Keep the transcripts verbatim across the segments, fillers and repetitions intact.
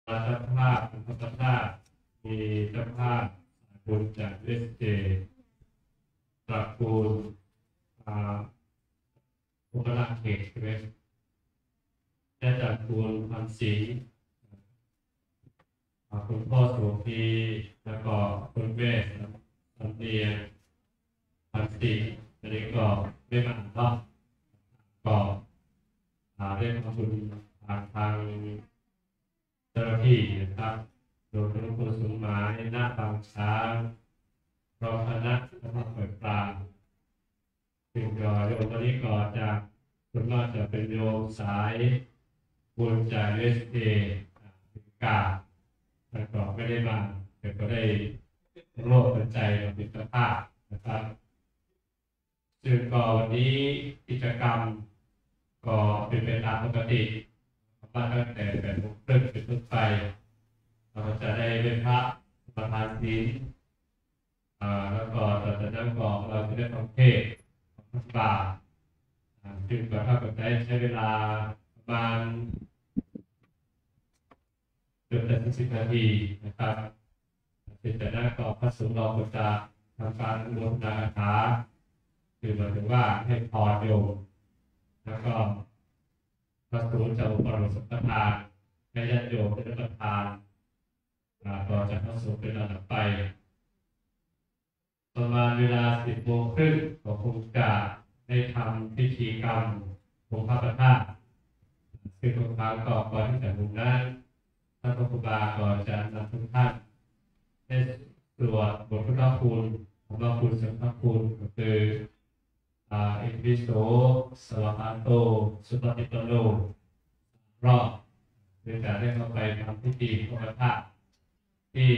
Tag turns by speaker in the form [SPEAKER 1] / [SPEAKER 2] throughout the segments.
[SPEAKER 1] เจ้าภาพพระเจ้าภาพมีเจ้าภาพบุญจากเอสเจตระกูลภูมิราชเขตใช่ไหมได้ตระกูลพันศรีคุณพ่อโสพีแล้วก็คุณแม่สำเนียงพันศรีอันนี้ก็ไม่มาเนาะก็ได้ทำบุญทางทางเจ้าหน้าที่นะครับโดยหลวงปู่สมหมายหน้าบางช้างรองคณะแล้วก็เปิดปลาซึ่งก็โยมตอนนี้ก็จะส่วนมากจะเป็นโยมสายบุญจากเอสเอกาแต่ก็ไม่ได้มาแต่ก็ได้ร่วมปัจจัยกับมิตรภาพนะครับซึ่งก็วันนี้กิจกรรมก็เป็นไปตามปกติว่าตั้งแต่แปดโมงครึ่งเป็นต้นไปเราจะได้เป็นพระประธานศีลแล้วก็ตอนนั้นก็เราจะได้ฟังเทศน์ของพระบาทซึ่งก็เท่ากับได้ใช้เวลาประมาณเกือบจะสิบนาทีนะครับเสร็จจากนั้นก็พระสงฆ์เราก็จะทำการอนุโมทนาคาถาคือหมายถึงว่าให้พรโยมแล้วก็พระสงฆ์จะอุปโภคสังฆทานให้ญาติโยมได้รับประทานต่อจากพระสงฆ์เป็นลำดับไปประมาณเวลาสิบโมงครึ่งก็คงจะได้ทำพิธีกรรมองค์พระประธานซึ่งทุกครั้งก็ก่อนที่จะลงนั้นท่านพระครูบาก็จะนำทุกท่านได้สวดบทพุทธคุณของพระคุณสังฆคุณก็คือเอกวิโสสวากาโตสุปฏิปันโนรอบโดยการได้เข้าไปทำพิธีพระประธานที่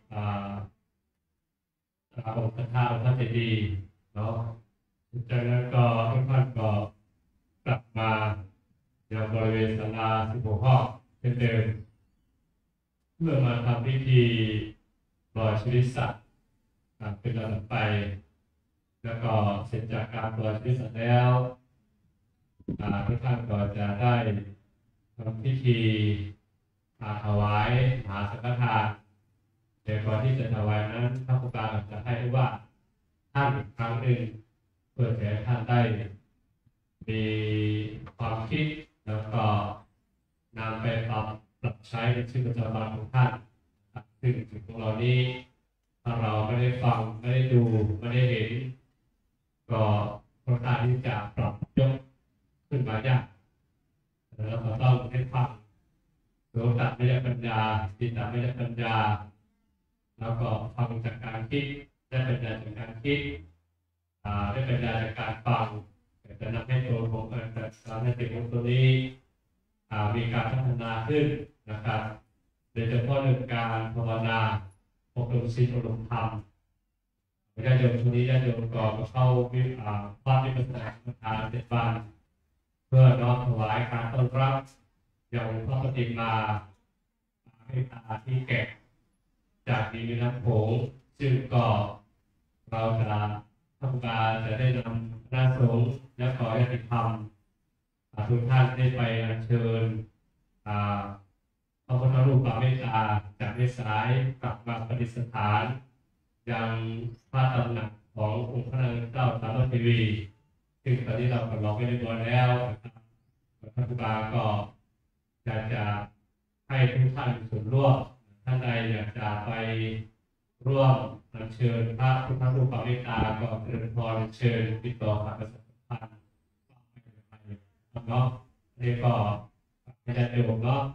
[SPEAKER 1] องค์พระธาตุพระเจดีย์เนาะจากนั้นก็ทุกท่านก็กลับมายังบริเวณศาลาสิบหกห้องเช่นเดิมเพื่อมาทำพิธีปล่อยชีวิตสัตว์เป็นลำดับไปแล้วก็เสร็จจากการปล่อยชีวิตสัตว์แล้วทุกท่านก็จะได้ทำพิธีถวายมหาสังฆทานแต่ก่อนที่จะถวายนั้นพระครูบาจะให้ว่าท่านอีกครั้งหนึ่งเพื่อให้ท่านได้มีความคิดแล้วก็นำไปปรับปรับใช้ในชีวิตประจำวันของท่านซึ่งถึงของเรานี้ถ้าเราไม่ได้ฟังไม่ได้ดูไม่ได้เห็นก็ค่อนข้างที่จะปรับยกขึ้นมายากเราก็ต้องให้ฟังโสตไม่ได้ปัญญาจิตตไม่ได้ปัญญาแล้วก็ฟังจากการคิดได้ปัญญาจากการคิดได้ปัญญาจากการฟังจะนำให้ตัวของการทำให้ตัวของตัวนี้มีการพัฒนาขึ้นนะครับโดยเฉพาะเรื่องการภาวนาอบรมศีลอบรมธรรมญาติโยมคนนี้ญาติโยมก่อนเข้าวิพระวิปัสสนากรรมฐานเจ็ดวันเพื่อน้อมถวายการต้อนรับอย่างพระปฏิมาให้ตาที่แก่จากดีมีน้ำโขงซึ่งก็เราจะทำการจะได้นำหน้าสงฆ์และขอญาติธรรมทุกท่านได้ไปอัญเชิญพระพุทธรูปปางเมตตาจากในสายกลับมาประดิษฐานยังพระตำหนักขององค์พระนางเจ้าสามเทวีซึ่งตอนนี้เรากำลังไม่ได้บวชแล้วพระครูบาก็อยากจะให้ทุกท่านส่วนร่วมท่านใดอยากจะไปร่วมอัญเชิญพระพุทธรูปปางเมตตาก็เชิญพรเชิญติดต่อกับประชาสัมพันธ์เนาะนี่ก็ไม่ได้โยมเนาะ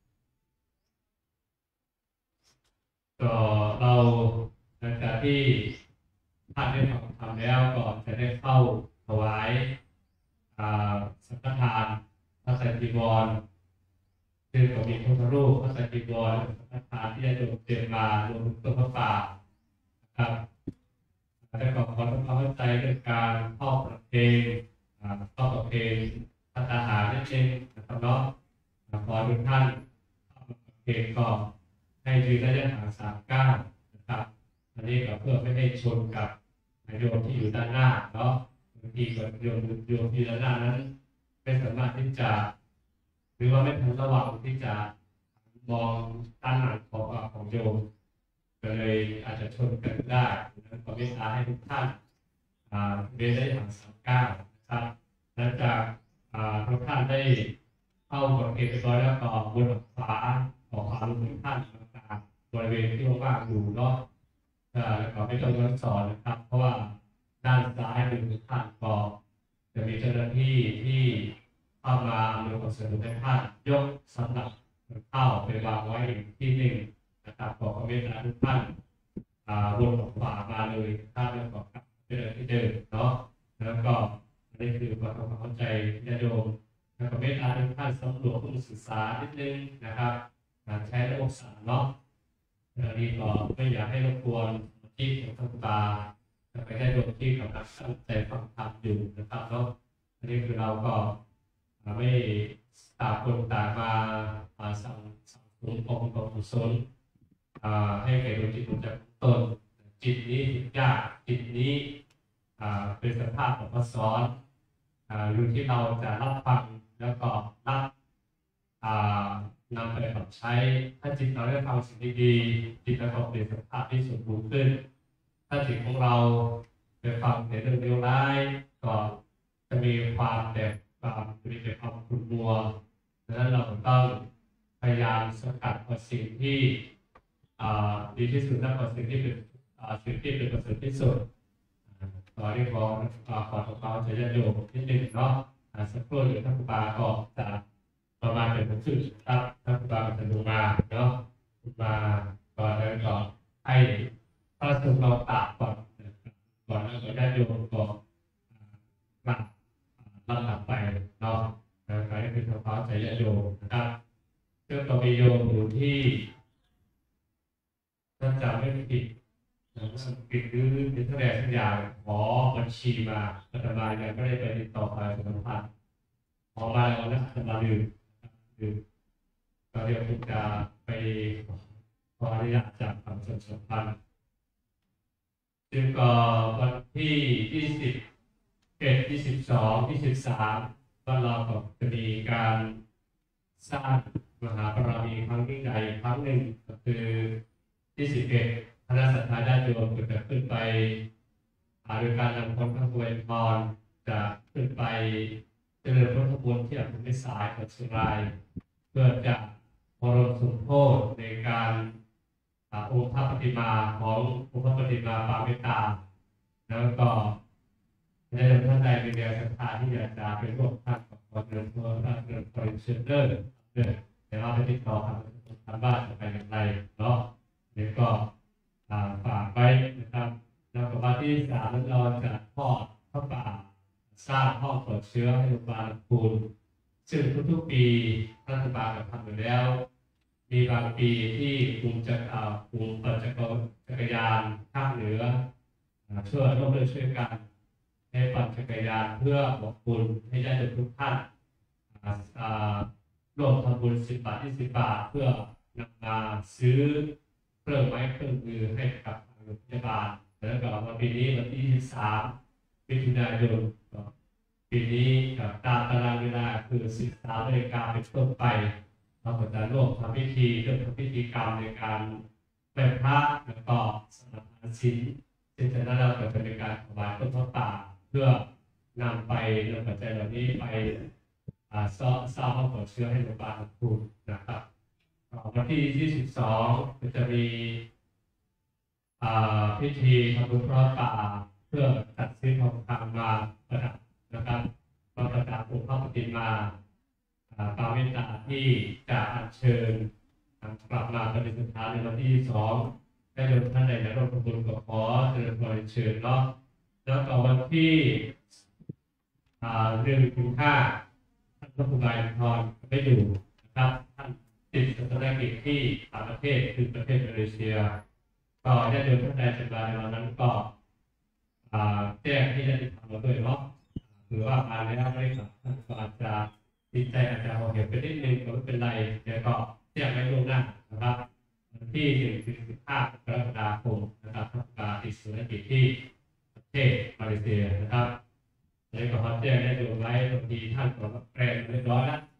[SPEAKER 1] ก็เราหลังจากที่ท่านได้ทำทำแล้วก็จะได้เข้าถวายสังฆทานพระไตรจีวรซึ่งก็มีพระพุทธรูปพระไตรจีวรสังฆทานที่ได้โยมเตรียมมารวมถึงต้นพระป่าครับและก็ขอทำความเข้าใจเรื่องการเข้าประเพณีเข้าประเพณีพัฒนานั่นเองนะครับเนาะขอทุกท่านเข้าประเพณีก็ให้ยืนระยะห่างสามก้าวนะครับอันนี้ก็เพื่อไม่ให้ชนกับโยมที่อยู่ด้านหน้าเนาะบางทีก็โยมโยมที่ด้านหน้านั้นไม่สามารถที่จะหรือว่าไม่ทันระวังที่จะมองด้านหลังของของโยมก็เลยอาจจะชนกันได้ขอเมตตาให้ทุกท่านเรียนได้อย่างสามก้าวนะครับหลังจากทุกท่านได้เข้าบทเรียนไปร้อยแล้วก็บนฝาของฝาลงทุกท่านต่างๆบริเวณที่ว่างอยู่เนาะแล้วก็ไม่ต้องย้อนสอนนะครับเพราะว่าด้านซ้ายมือทุกท่านก็จะมีเจ้าหน้าที่ที่เข้ามาอำนวยความสะดวกให้ท่านยกสำหรับเข้าไปวางไว้ที่หนึ่งนะครับขอความเมตตาทุกท่านวนออกฝามาเลยท่านแล้วก็กลับไปเดินที่เดิมเนาะแล้วก็นี่คือความเข้าใจญาติโยมแล้วก็เมตตาทุกท่านสำรวจผู้ศึกษานิดนึงนะครับการใช้ระบบสารเนาะนี่ก็ไม่อยากให้รบกวนที่ของท่านตาไปได้โดนที่กำลังตั้งใจฟังธรรมอยู่นะครับเนาะอันนี้คือเราก็ไม่ต่างคนต่างมาสั่งสั่งสมองค์กุศลให้แก่ดวงจิตดวงใจตนจิตนี้ยากจิตนี้เป็นสภาพของพระสอนอยู่ที่เราจะรับฟังแล้วก็รับนำไปปรับใช้ถ้าจิตเราได้ฟังสิ่งดีๆจิตเราเปลี่ยนสภาพที่สมบูรณ์ขึ้นถ้าจิตของเราไปฟังในเรื่องเลวร้ายก็จะมีความแบบความมีแต่ความขุ่นมัวดังนั้นเราต้องพยายามสกัดเอาสิ่งที่ดีที่สุดและเอาสิ่งที่เป็นสิ่งที่เป็นประเสริฐที่สุดตอนนี้ขอขอขอเขาจะยันโยมนิดนึงเนาะสักครู่เดี๋ยวท่านครูบาก็จะประมาณเป็นผมชื่อครับท่านครูบาจะดูมาเนาะมาก่อนแล้วก็ให้พระสงฆ์เราตากก่อนก่อนแล้วก็ยันโยมก็มาลำดับไปเนาะใครเป็นพระเขาจะยันโยมนะครับเรื่องตัวมีโยมอยู่ที่ท่านจะไม่ผิดปิดหรือเป็นแสดงสัญญาขอบัญชีมารัฐบาลยังไม่ได้ไปติดต่อไปสำนักพันธ์ขอมาแล้วนะรัฐบาลลืมลืมก็เดี๋ยวผมจะไปขออนุญาตจากทางสำนักพันธ์ซึ่งก็วันที่ยี่สิบเอ็ดยี่สิบสองยี่สิบสามก็เราก็จะมีการสร้างมหาบารมีครั้งยิ่งใหญ่ครั้งหนึ่งก็คือยี่สิบเอ็ดคณะสัตยาญาติโยมจะขึ้นไปโดยการนำคนขบวนพรจะขึ้นไปเจริญพระขบวนที่อำเภอสายของเชียงรายเพื่อจะบรมสมโภชในการองค์พระปฏิมาขององค์พระปฏิมาปาเมตตาแล้วก็ในท่านใดมีแนวศรัทธาที่อยากจะเป็นร่วมท่านกับคนเดินทัวร์เดินคอยเชิญเดินเดินแต่ว่าไปติดต่อทางบ้านจะไปอย่างไรเนาะเดี๋ยวก็ฝากไว้นะครับแล้วก็วันที่สามเราจะทอดพระป่าสร้างห้องปลอดเชื้อให้โรงพยาบาลปูนซึ่งทุกๆปีรัฐบาลทำอยู่แล้วมีบางปีที่กลุ่มจะกลุ่มปั่นจักรยานภาคเหนือช่วยร่วมด้วยช่วยกันให้ปั่นจักรยานเพื่อบอกบุญให้ญาติทุกท่านร่วมทำบุญสิบบาทยี่สิบบาทเพื่อนำมาซื้อเครื่องไม้เครื่องมือให้กับโรงพยาบาลแล้วก็วันปีนี้วันที่ยี่สิบสามมิถุนายนปีนี้กับตามตารางเวลาคือสิบสามนาฬิกาเป็นต้นไปเราก็จะร่วมทำพิธีเรื่องทำพิธีกรรมในการเป็นพระแล้วก็สนับสนุนศีลซึ่งจากนั้นเราก็จะมีการถวายต้นพระป่าเพื่อนำไปนำปัจจัยเหล่านี้ไปสร้างสร้างห้องปลอดเชื้อให้โรงพยาบาลคุณนะครับวันที่ยี่สิบสองจะมีพิธีทำบุญพระป่าเพื่อตัดสินทองคำมาประดับนะครับมาประดับองค์พระปฏิมาปาเมตตาที่จะอัญเชิญกลับมาปฏิสถานในวันที่สองได้โดยท่านใดร่วมทำบุญก็ขอเชิญขอเชิญเนาะแล้วก็วันที่เดือนถึงห้าท่านพระครูบาอินทรไม่อยู่นะครับท่านติดสถานกิจที่ต่างประเทศคือประเทศมาเลเซียก็ได้โดยท่านใดสบายในวันนั้นก็แจ้งให้ญาติธรรมเราด้วยเนาะหรือว่ามาแล้วไม่กลับท่านก็อาจจะติดใจอาจจะเอาเห็นไปนิดนึงก็ไม่เป็นไรเดี๋ยวก็แจ้งไว้ล่วงหน้านะครับวันที่หนึ่งถึงสิบห้ากรกฎาคมนะครับท่านก็ติดสถานกิจที่ประเทศมาเลเซียนะครับแล้วก็ขอแจ้งได้ดูไว้บางทีท่านก็แปลงเรียบร้อยแล้ว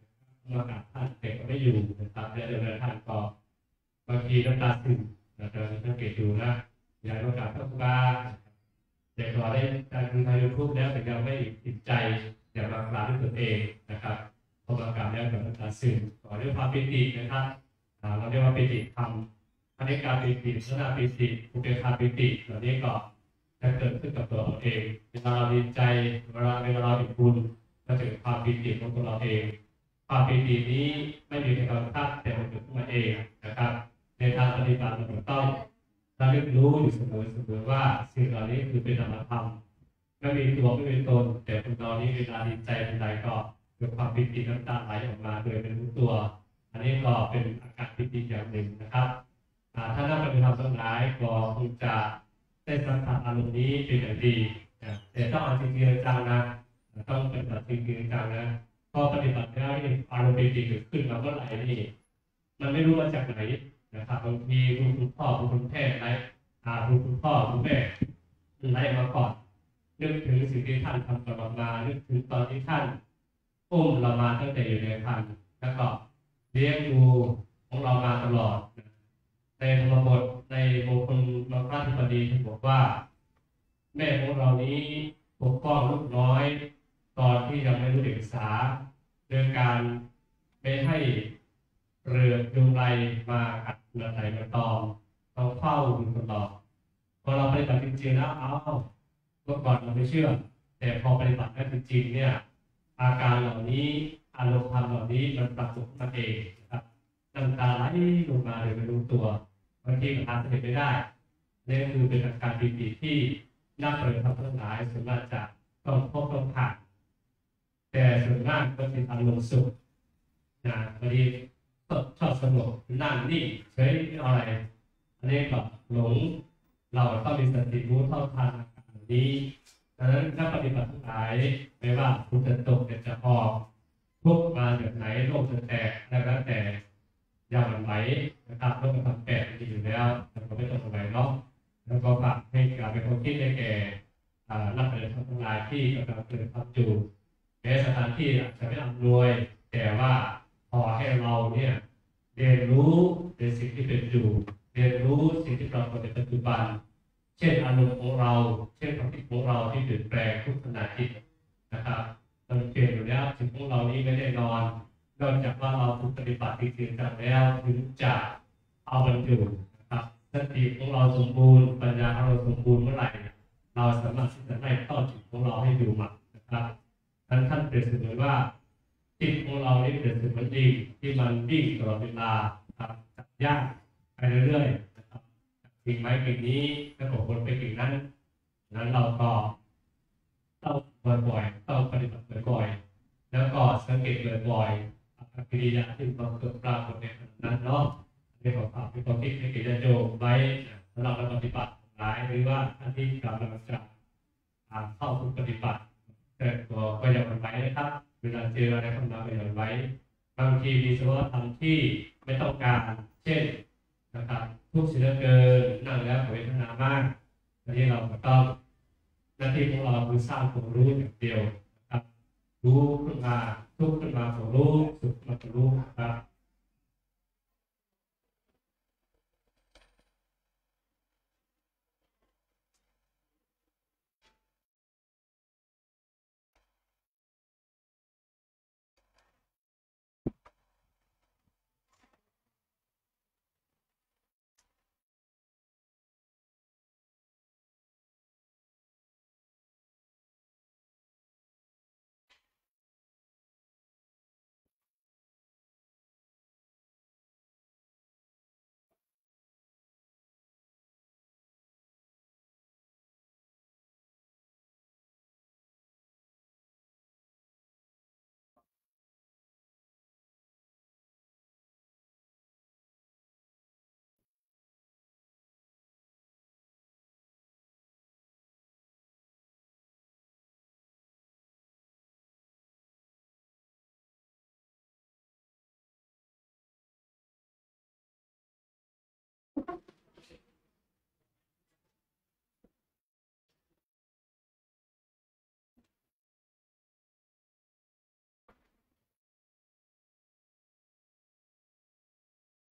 [SPEAKER 1] มากราบท่านแต่ก็ไม่อยู่นะครับและเดินท่านก็บางทีน้ำตาซึมนะครับสังเกตดูนะอยากมากราบพระครูบาแต่ก็ได้การดูทางยูทูบแล้วแต่ยังไม่ติดใจอยากมากราบด้วยตนเองนะครับพอมากราบแล้วก็น้ำตาซึมขอด้วยความปิตินะครับเราเรียกว่าปิติธรรมอเนกาปิติสนาปิติอุเบกขาปิติเหล่านี้ก็จะเกิดขึ้นกับตัวเราเองเวลาเราดีใจเวลาเวลาเราอิ่มบุญก็จะเกิดความปิติของตัวเราเองความปิตินี้ไม่มีในการตั้งแต่มันเกิดขึ้นมาเองนะครับในทางปฏิบัติเราต้องระลึกรู้อยู่เสมอเสมอว่าสิ่งเหล่านี้คือเป็นนามธรรมไม่มีตัวไม่มีตนแต่คนเรานี้เวลาดีใจเป็นใดก็เกิดความปิติน้ำตาไหลออกมาโดยไม่รู้ตัวอันนี้ก็เป็นอาการปิติอย่างหนึ่งนะครับถ้านักปฏิบัติทั้งหลายก็คงจะได้สัมผัสอารมณ์นี้เป็นอย่างดีแต่ต้องเอาจริงๆจังนะต้องปฏิบัติจริงๆจังนะพอปฏิบัติแล้วนี่อารมณ์ปิติเกิดขึ้นมาเมื่อไหร่นี่มันไม่รู้มาจากไหนนะครับบางทีคุณพ่อคุณแม่ไหนคุณพ่อคุณแม่ไหนมาก่อนนึกถึงสิ่งที่ท่านทำกับเรามานึกถึงตอนที่ท่านอุ้มเรามาตั้งแต่อยู่ในครรภ์แล้วก็เลี้ยงดูของเรามาตลอดในธรรมบทในโมคุลมรรคธิปดีท่านบอกว่าแม่ของเรานี้ปกป้องลูกน้อยตอนที่ยังไม่รู้เดียงสาโดยการไม่ให้เรือยุงไรมากัดเรือไหลมาตอมต้องเฝ้าดูตลอดพอเราปฏิบัติจริงๆแล้วเอาเมื่อก่อนเราไม่เชื่อแต่พอปฏิบัติแล้วจริงๆเนี่ยอาการเหล่านี้อารมณ์ธรรมเหล่านี้มันปรากฏมาเองนะครับน้ำตาไหลลงมาโดยไม่รู้ตัวบางทีมันอาจจะเป็นไม่ได้นี่คือเป็นอาการปิติที่น่าเปิดทำทั้งหลายส่วนมากจะต้องพบต้องผ่านแต่ส่วนมากก็เป็นอารมณ์สุขนะบางทีชอบสงบนั่งนิ่งเฉยอะไรอันนี้ก็หลงเราต้องมีสติรู้เท่าทันอาการนี้ดังนั้นนักปฏิบัติทั้งหลายไม่ว่าคุณจะตกจะออกทุกมาจากไหนโลกจะแตกแล้วแต่อย่าหวั่นไหวนะครับโลกมันทำแปดดีอยู่แล้วแต่เราไม่ต้องหวั่นไหวเนาะแล้วก็ฝากให้การเป็นคนคิดได้แก่นักปฏิบัติทั้งหลายที่กำลังเกิดทำอยู่แม้สถานที่อาจจะไม่อำนวยแต่ว่าพอให้เราเนี่ยเรียนรู้ในสิ่งที่เป็นอยู่เรียนรู้สิ่งที่ปรากฏในปัจจุบันเช่นอารมณ์ของเราเช่นความคิดของเราที่เปลี่ยนแปลงทุกขณะจิตนะครับเราเปลี่ยนอยู่แล้วสิ่งของเรานี้ไม่แน่นอนนอกจากว่าเราฝึกปฏิบัติจริงๆกันแล้วถึงจะเอามันอยู่นะครับสติของเราสมบูรณ์ปัญญาของเราสมบูรณ์เมื่อไหร่เราสามารถที่จะได้เข้าจิตของเราให้อยู่หมักนะครับท่านท่านเปรียบเสมือนว่าจิตของเรานี่เปรียบเสมือนดินที่มันวิ่งตลอดเวลาครับจับย่างไปเรื่อยๆนะครับกิ่งไม้กิ่งนี้ถ้าผมวนไปกิ่งนั้นนั้นเราก็ต้องบ่อยๆต้องปฏิบัติบ่อยๆแล้วก็สังเกตบ่อยๆกิริยาที่มันเกิดปรากฏในขณะนั้นเนาะในของฝากที่ความคิดในกิจโยมไว้สำหรับเราปฏิบัติหลายหรือว่าท่านที่กำลังจะเข้าฝึกปฏิบัติแต่ก็ก็อย่าหวั่นไหวนะครับเวลาเจออะไรเข้ามาก็อย่าหวั่นไหวบางทีมีสภาวะธรรมที่ไม่ต้องการเช่นนะครับทุกข์เสียเกินนั่งแล้วเวทนามากอันนี้เราก็ต้องหน้าที่ของเราคือสร้างความรู้อย่างเดียวนะครับรู้ขึ้นมาทุกข์ขึ้นมาก็รู้สุขมาก็รู้ครับ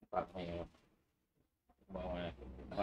[SPEAKER 2] ปรับให้มองอะไรว่า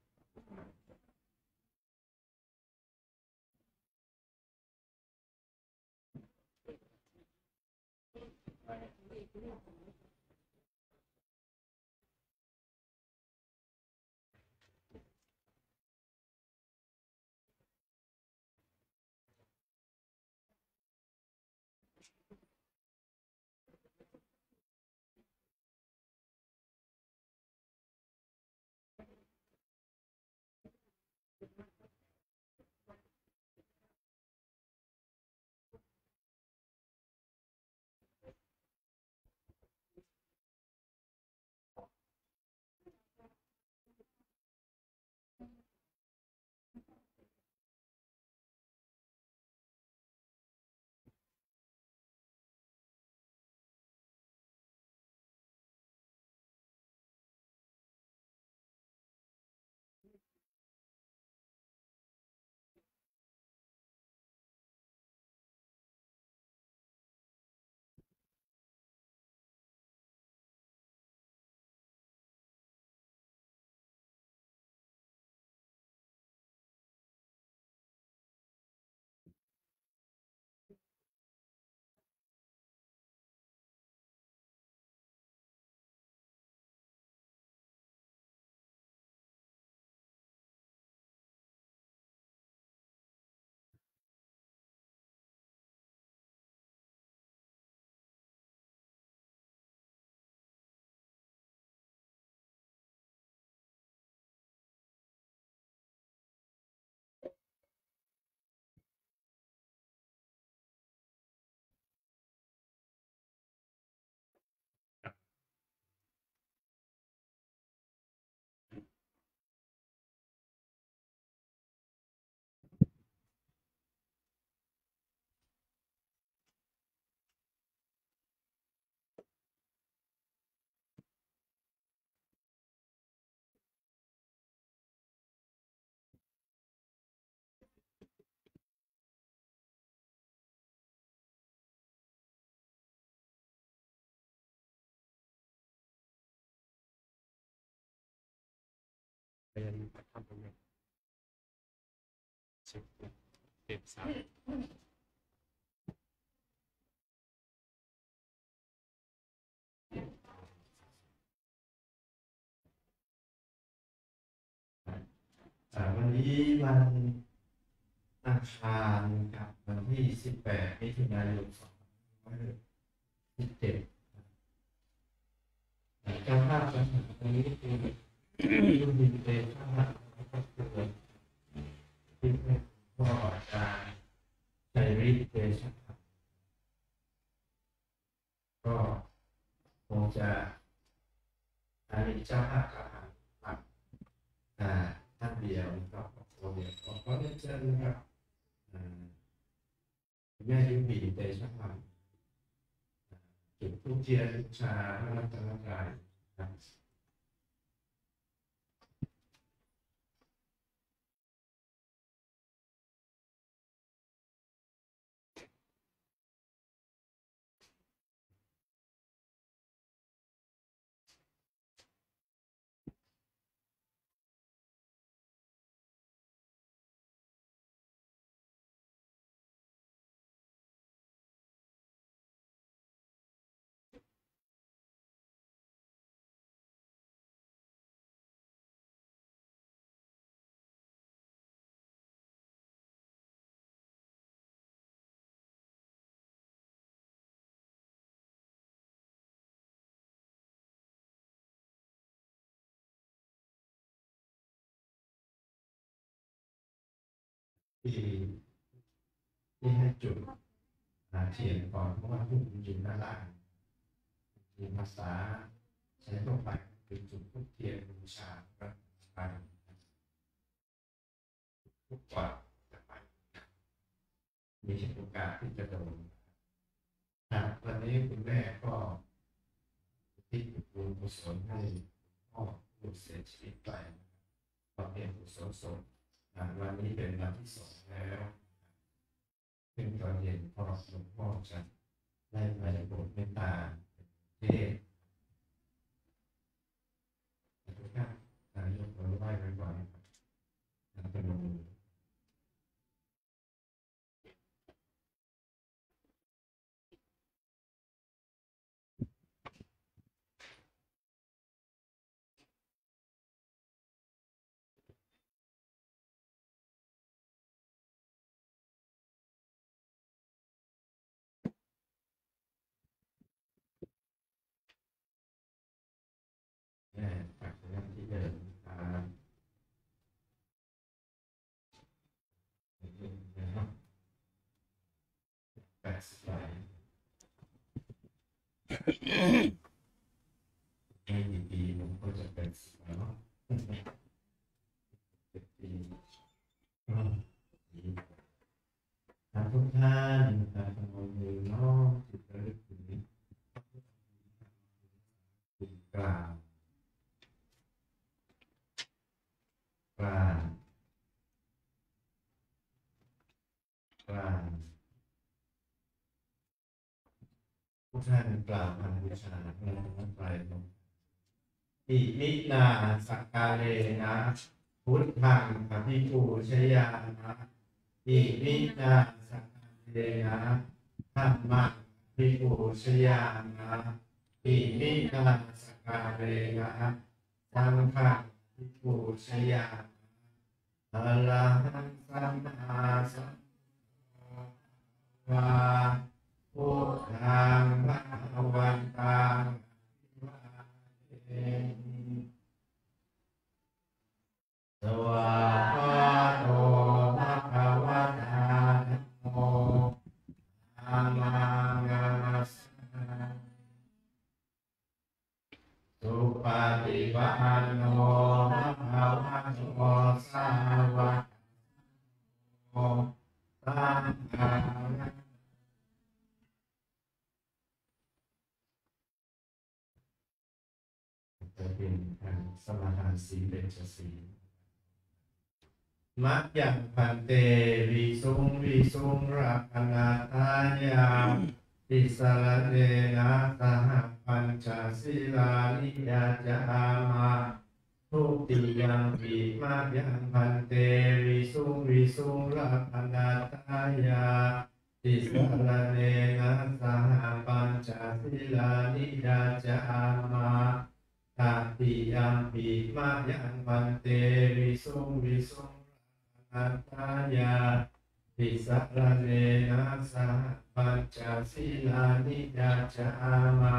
[SPEAKER 1] เป็นทำตรงนี้สิบเจ็ดสาม
[SPEAKER 3] วันนี้วันอังคารครับวันที่สิบแปดมิถุนายนสองพันห้าร้อยสิบเจ็ดเจ้าภาพวันนี้คือคุณบินเตชะก็คือที่เป็นพ่ออาจารย์ชัยฤทธิ์เตชะก็คงจะอันนี้เจ้าภาพกับท่านเดียวนะครับขอเดียวขอขอเรียนเชิญนะครับแม่ยุบีเตชะพันธ์จุดทูปเทียนบูชาพระรัตนตรัยนะครับที่ที่ให้จุดเทียนก่อนเพราะว่าผู้อยู่ด้านล่างมีภาษาใช้ทั่วไปเป็นจุดทูปเทียนบูชาพระไปทุกกว่าจะไปมีโอกาสที่จะโดนวันนี้คุณแม่ก็ที่บุญกุศลให้พ่อผู้เสียชีวิตไปตอนเป็นกุศลศพวันนี้เป็นวันที่สองแล้วเป็นตอนเย็นพอหลวงพ่อจะได้มาโปรดเมตตาเทศจากนั้นที่เดินตามนะครับแปดสิบใบไม่มีปีผมก็จะเป็นสิบแล้วเป็นปีก็ดีทางทุกท่านการทำมือน้อมจิตระลึกถึงจุดกลางกลางกลางทุกท่านกล่าวคำบูชาพระรัตนตรัยลงอิมินาสักกาเลนะพุทธังอภิปูชยานะอิมินาสักกาเลนะธัมมังอภิปูชยานะอิมินาสักกาเลนะสังฆังอภิปูชยานะอะระหังสัมมาสัมพุทธัสสะพุทธังภะวันตังอภิวาเทมิสวากขาโตภะคะวะตาธัมโมธัมมังนัมสสามิสุปฏิปันโนภะคะวะโตสาวกโตสังฆังจะเป็นการสมาทานศีลเบญจศีลมัจยังพันเตวิสุงวิสุงรักนาทายาติสรณเนนะสหปัญจศีลานิยาจามาทุติยังปิมัจยังพันเตวิสุงวิสุงรักนาทายาติสรณเนนะสหปัญจศีลานิยาจามาตติยัมปิมายังวันเตวิสุงวิสุงรัตนายาติสรณเนนะสหปัญจศีลานิยาจามา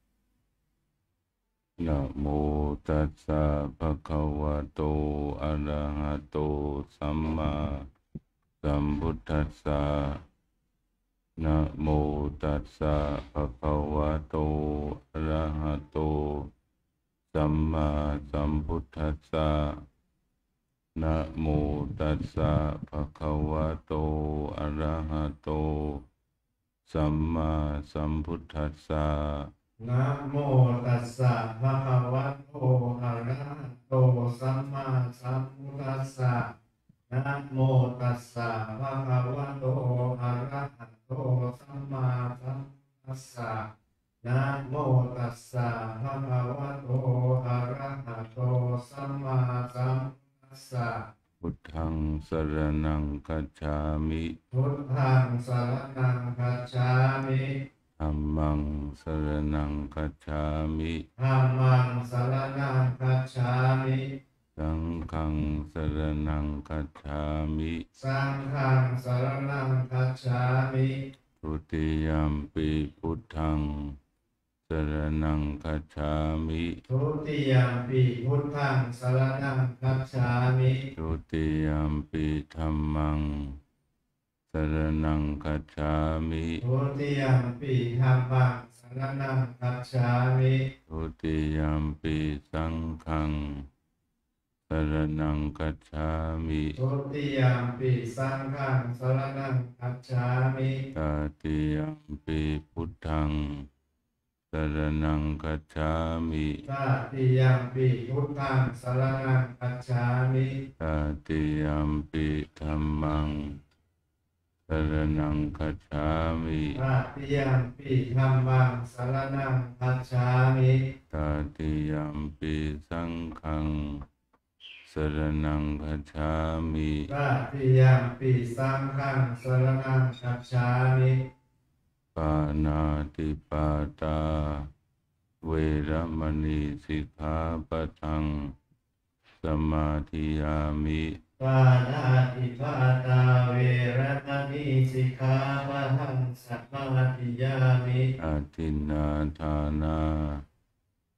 [SPEAKER 2] นะโมตัสสะภะคะวะโตอะระหะโตสัมมาสัมพุทธัสสะนะโมตัสสะภะคะวะโตอะระหะโตสัมมาสัมพุทธัสสะนะโมตัสสะภะคะวะโตอะระหะโตสัมมาสัมพุทธัสสะ
[SPEAKER 3] นะโมตัสสะภะคะวะโตอะระหะโตสัมมาสัมพุทธัสสะนะโมตัสสะภะคะวะโตอะระหะโตสัมมาสัมพุทธัสสะนะโมตัสสะภะคะวะโตอะระหะโตสัมมาสัมพุทธัสสะ
[SPEAKER 2] พุทธังสรณังคัจฉามิ
[SPEAKER 3] พุทธังสรณังคัจฉามิ
[SPEAKER 2] ธัมมังสรณังคัจฉามิ
[SPEAKER 3] ธัมมังสรณังคัจฉามิ
[SPEAKER 2] สังฆังสรณังคัจฉามิ
[SPEAKER 3] สังฆังสรณังคัจฉามิ
[SPEAKER 2] ทุติยัมปิพุทธังสรณังคัจฉามิ
[SPEAKER 3] ทุติยัมปิพุทธังสรณังคัจฉามิ
[SPEAKER 2] ทุติยัมปิธัมมังสรณังคัจฉามิ
[SPEAKER 3] ทุติยัมปิธัมมังสรณังคัจฉามิ
[SPEAKER 2] ทุติยัมปิสังฆังสรณังคัจฉามิ
[SPEAKER 3] ทุติยัมปิสังฆังสรณังคัจฉามิ
[SPEAKER 2] ตติยัมปิพุทธังสรณังคัจฉามิ
[SPEAKER 3] ตติยัมปิพุทธังสรณังคัจฉามิ
[SPEAKER 2] ตติยัมปิธัมมังสรณังคัจฉามิ
[SPEAKER 3] ตติยัมปิธัมมังสรณังคัจฉามิ
[SPEAKER 2] ตติยัมปิสังฆังสรณังคัจฉามิ
[SPEAKER 3] ตติยัมปิสังฆังสรณังคัจฉามิ
[SPEAKER 2] ปานาติปาตาเวรมณีสิกขาปะทังสมาธิยามิ
[SPEAKER 3] ปานาติปาตาเวรมณีสิกขาปะทังสมาธิยามิ
[SPEAKER 2] อาทินนาทานา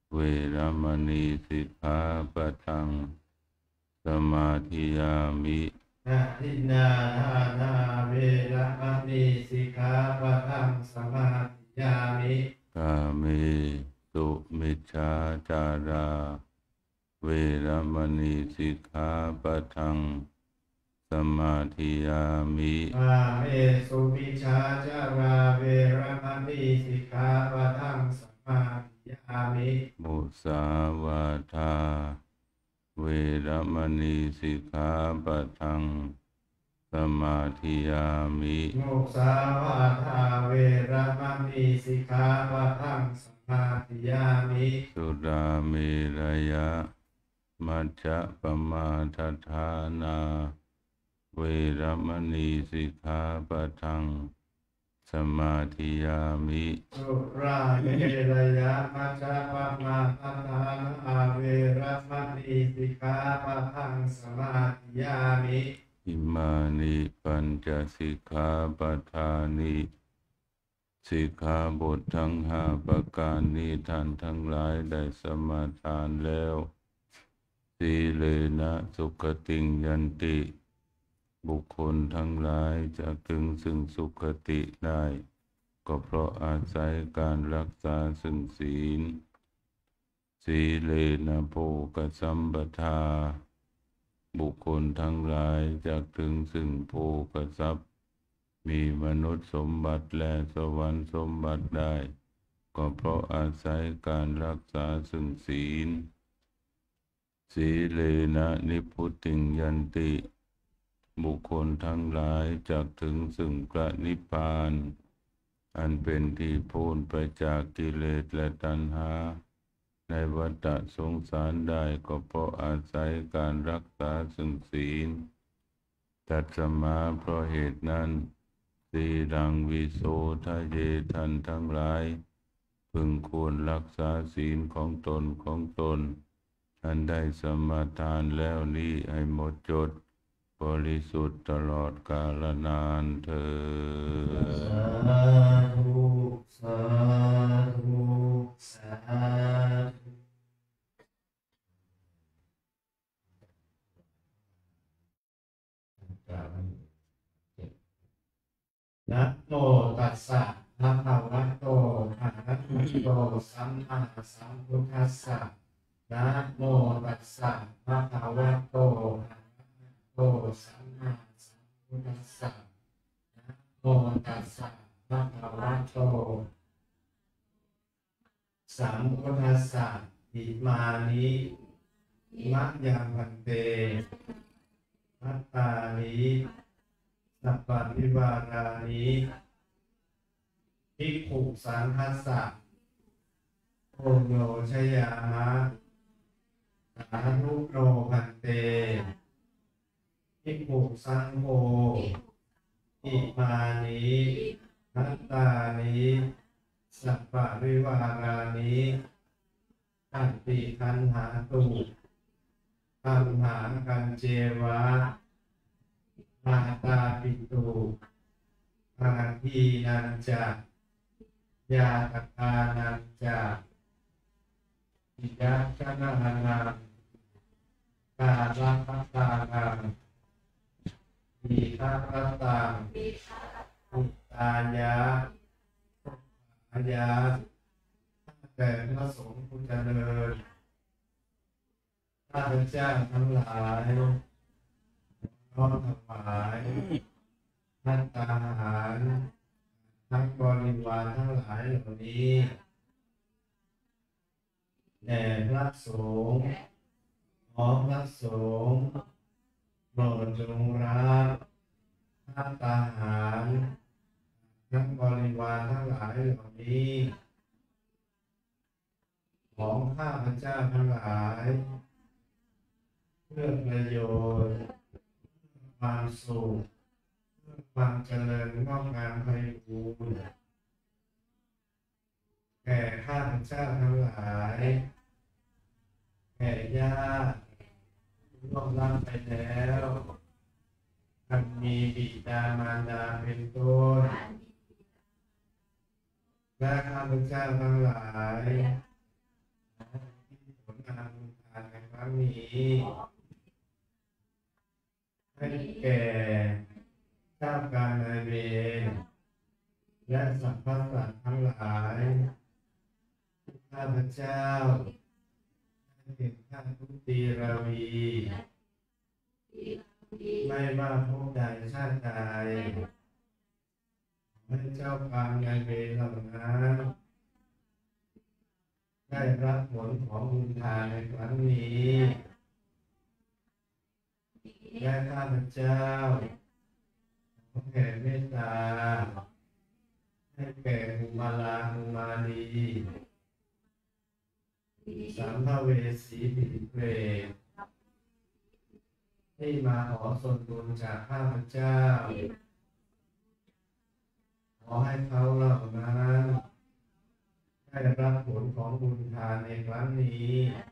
[SPEAKER 2] เวรมณีสิกขาปะทังสมาธิยามิ
[SPEAKER 3] นาทินาทานาเวรมณีสิกขาปะทังสมาธิยามิ
[SPEAKER 2] กาเมสุมิจฉาจาราเวรมณีสิกขาปะทังสมาธิยามิ
[SPEAKER 3] กาเมสุมิจฉาจาราเวรมณีสิกขาปะทังสมาธิยามิ
[SPEAKER 2] มุสาวาทาเวรมณีสิกขาปะทังสมาธิยามิ
[SPEAKER 3] มุสาวาทาเวรมณีสิกขาปะทังสมาธิยามิ
[SPEAKER 2] สุราเมรยะมัจจะปมาทฐานาเวรมณีสิกขาปะทังสมาธิยามิ
[SPEAKER 3] สุราเมรยะมัจจะปมาทฐานาเวรมณีสิกขาปะทังสมาธิยามิ
[SPEAKER 2] อิมานิปัญจสิกขาปทานิสิกขาบททั้งห้าประการนี้ท่านทั้งหลายได้สมาทานแล้วสีเลนะสุขติงยันติบุคคลทั้งหลายจะถึงซึ่งสุขติได้ก็เพราะอาศัยการรักษาซึ่งศีลสีเลนะโภคสัมปทาบุคคลทั้งหลายจะถึงซึ่งโภคทรัพย์มีมนุษย์สมบัติและสวรรค์สมบัติได้ก็เพราะอาศัยการรักษาซึ่งศีลสีเลนะนิพพุติงยันติบุคคลทั้งหลายจะถึงซึ่งพระนิพพานอันเป็นที่พ้นไปจากกิเลสและตัณหาในวัฏสงสารได้ก็เพราะอาศัยการรักษาซึ่งศีลตัดสมาเพราะเหตุนั้นสีรังวิโสทะเยท่านทั้งหลายพึงควรรักษาศีลของตนของตนอันได้สมาทานแล้วนี้ให้หมดจดบริสุทธิ์ตลอดกาลนานเถิด
[SPEAKER 3] สาธุสาธุสาธุนะโมตัสสะภะคะวะโตอะระหะโตสัมมาสัมพุทธัสสะนะโมตัสสะภะคะวะโตอะระหะโตสัมมาสัมพุทธัสสะนะโมตัสสะภะคะวะโตสัมพุทธัสสะอิมานิมะยังพันเตมัตตานิสัพพะวิวารานิภิกขุสังฆัสสะโอโยชยามะสาธุโนพันเตภิกขุสังโฆอิมานิมัตตานิสัพพะวิวารานิอัตติคันหาตุอัมหากันเจวะมาตาปิตุอาทีนันจะยาตกานันจะอิยัคชนะนังกาลัคตานังอิทัคตังอุตายะอายะแต่พระสงฆ์ผู้เจริญข้าพเจ้าทั้งหลายน้อมถวายท่านทหารทั้งบริวารทั้งหลายเหล่านี้แด่พระสงฆ์ขอพระสงฆ์โปรดจงรับท่านทหารทั้งบริวารทั้งหลายเหล่านี้ของข้าพเจ้าทั้งหลายเพื่อประโยชน์ความสุขความเจริญงอกงามไพบูรย์แก่ข้าพเจ้าทั้งหลายแก่ญาติร่วงลับไปแล้วอันมีบิดามารดาเป็นต้นและข้าพเจ้าทั้งหลายผลงานทานในครั้งนี้ให้แก่เจ้ากรรมนายเวรและสรรพสัตว์ทั้งหลายข้าพเจ้าให้เห็นท่านทุกตีราวีไม่ว่าพบใดชาติใดให้เจ้ากรรมนายเวรเหล่านั้นได้รับผลของบุญทานในครั้งนี้และข้าพเจ้าขอแผ่เมตตาให้แก่ภูมาลาภูมาลีสัมภเวสีปิเปรตที่มาขอส่วนบุญจากข้าพเจ้าขอให้เขาเหล่านั้นได้รับผลของบุญทานในครั้งนี้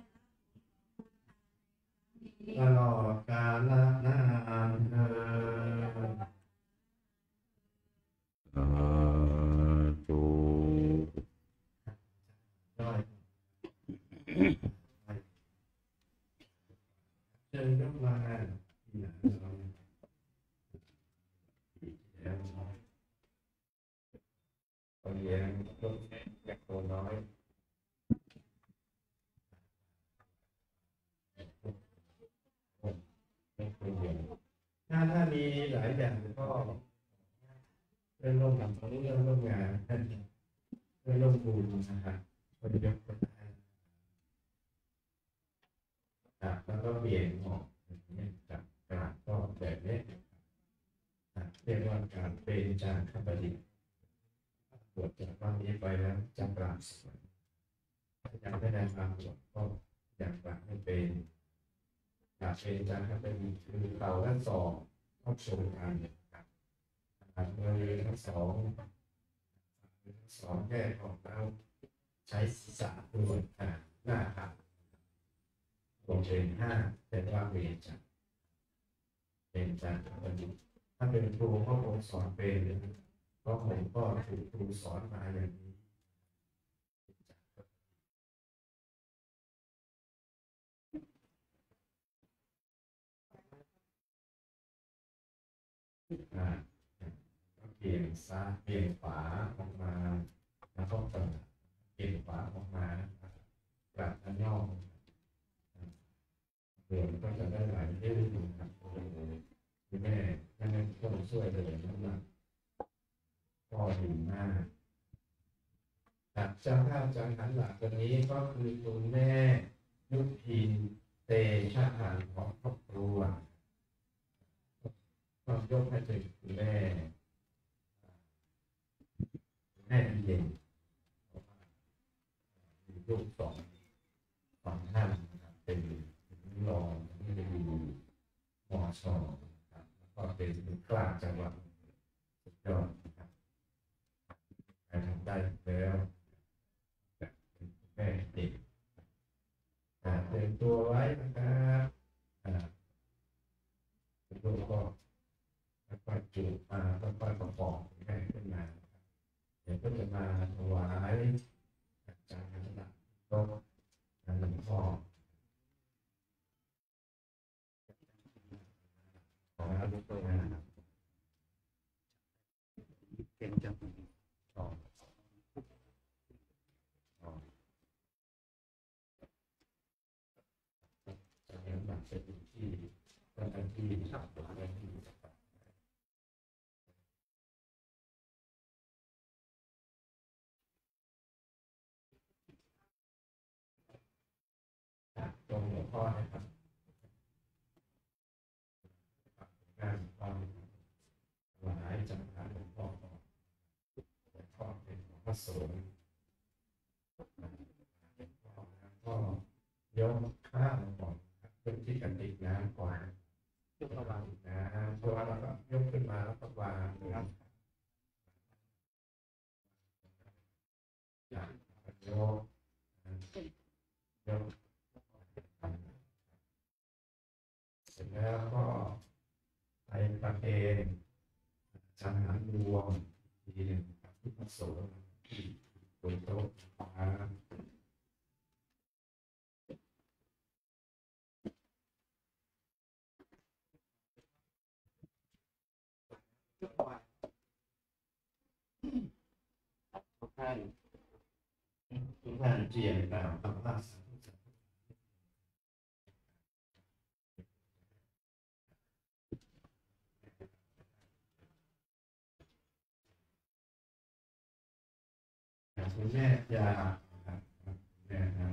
[SPEAKER 3] ตลอดกาลนานเถิด
[SPEAKER 2] สาธุ
[SPEAKER 3] ด้อยเชิญยกมาที่ไหนเราแล้วตอนเรียนลูกเล็กตัวน้อยถ้าถ้ามีหลายอย่างก็เรื่องร่วมกับเรื่องร่วมงานเรื่องร่วมบุญนะครับคนยกคนได้ครับแล้วก็เปลี่ยนออกจากการก็แบบนี้เรียกว่าการเป็นจารคบดีบวชจากวันนี้ไปแล้วจำกราบสวดยังไม่ได้มาบวชก็อยากกราบให้เป็นอยากเป็นจารคบดีคือเต่าทั้งสองต้องชมกันครับมือทั้งสองมือทั้งสองแยกออกแล้วใช้ศีรษะด้วยหน้าครับรวมเป็นห้าเป็นว่าเวรจักเป็นจารคบดีถ้าเป็นครูก็คงสอนเป็นเพราะผมก็ถูกครูสอนมาอย่างนี้อ่าเปลี่ยนซ้ายเปลี่ยนขวาออกมาแล้วก็เปิดเปลี่ยนขวาออกมาปรับอันย่อเปลี่ยนก็จะได้หลายเรื่องนะครับคุณแม่ยังไงต้องช่วยเลยนะครับก็ดีมากจากเจ้าภาพจากหันหลักตัวนี้ก็คือคุณแม่ยุพินเตชะหันของครอบครัวต้องยกให้เป็นคุณแม่แม่เย็นมีลูกสองสองท่านนะครับเป็นรองที่ได้ดูมอชอนะครับแล้วก็เป็นกลางจังหวัดสุดยอดนะครับใครทำได้แล้วเป็นแม่เด็กเตรียมตัวไว้นะครับเป็นลูกก็ค่อยๆจูบมาค่อยๆประกอบแม่ขึ้นมาเดี๋ยวก็จะมาถวายจากนั้นนะก็หลวงพ่อขอรับลูกตัวนะครับเป็นจังต่อต่อจากนั้นแบบเป็นที่เป็นที่ชับหลังเป็นที่ตรงหัวข้อนะครับงานความหลายจังหวัดหลวงพ่อก็หัวข้อเป็นของพระสงฆ์ก็ยกข้าวก่อนเป็นที่กันติดน้ำก่อนยกระวางน้ำตัวเราก็ยกขึ้นมาแล้วก็วางนะครับยกยกเสร็จแล้วก็ไปประเคนฉันหันรวมทีหนึ่งกับที่พระสงฆ์ที่บนโต๊ะเจียนกล่าวคำว่าสาธุสาธุคุณแม่ยาครับแม่ครับ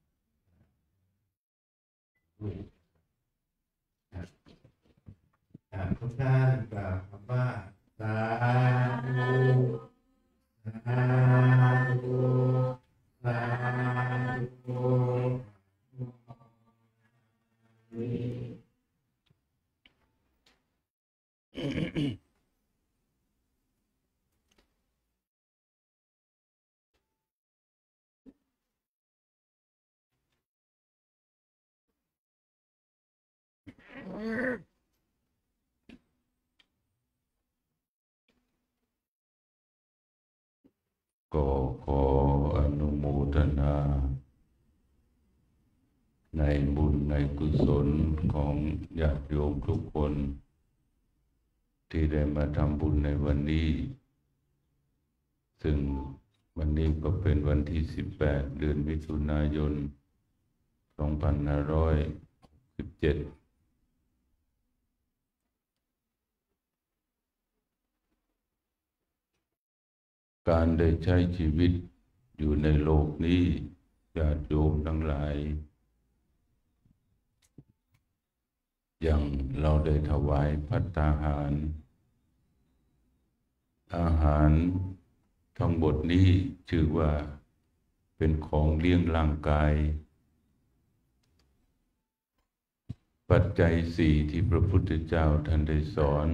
[SPEAKER 3] ทุกท่านกล่าวคำว่าสาธุสาธุสาธุ
[SPEAKER 2] ก็ขออนุโมทนาในบุญในกุศลของญาติโยมทุกคนที่ได้มาทำบุญในวันนี้ซึ่งวันนี้ก็เป็นวันที่สิบแปดเดือนมิถุนายนสองพันห้าร้อยหกสิบเจ็ดการได้ใช้ชีวิตอยู่ในโลกนี้ญาติโยมทั้งหลายอย่างเราได้ถวายภัตตาหารอาหารทั้งหมดนี้ชื่อว่าเป็นของเลี้ยงร่างกายปัจจัยสี่ที่พระพุทธเจ้าท่านได้สอน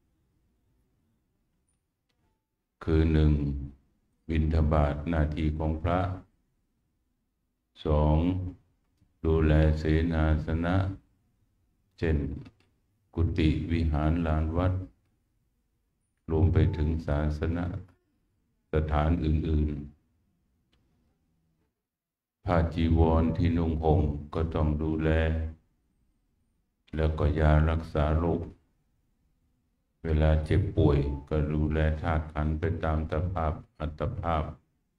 [SPEAKER 2] คือหนึ่งบิณฑบาตหน้าที่ของพระสองดูแลเสนาสนะเช่นกุฏิวิหารลานวัดรวมไปถึงศาสนสถานอื่นๆผ้าจีวรที่นุ่งห่มก็ต้องดูแลแล้วก็ยารักษาโรคเวลาเจ็บป่วยก็ดูแลธาตุขันธ์ไปตามสภาพอัตภาพ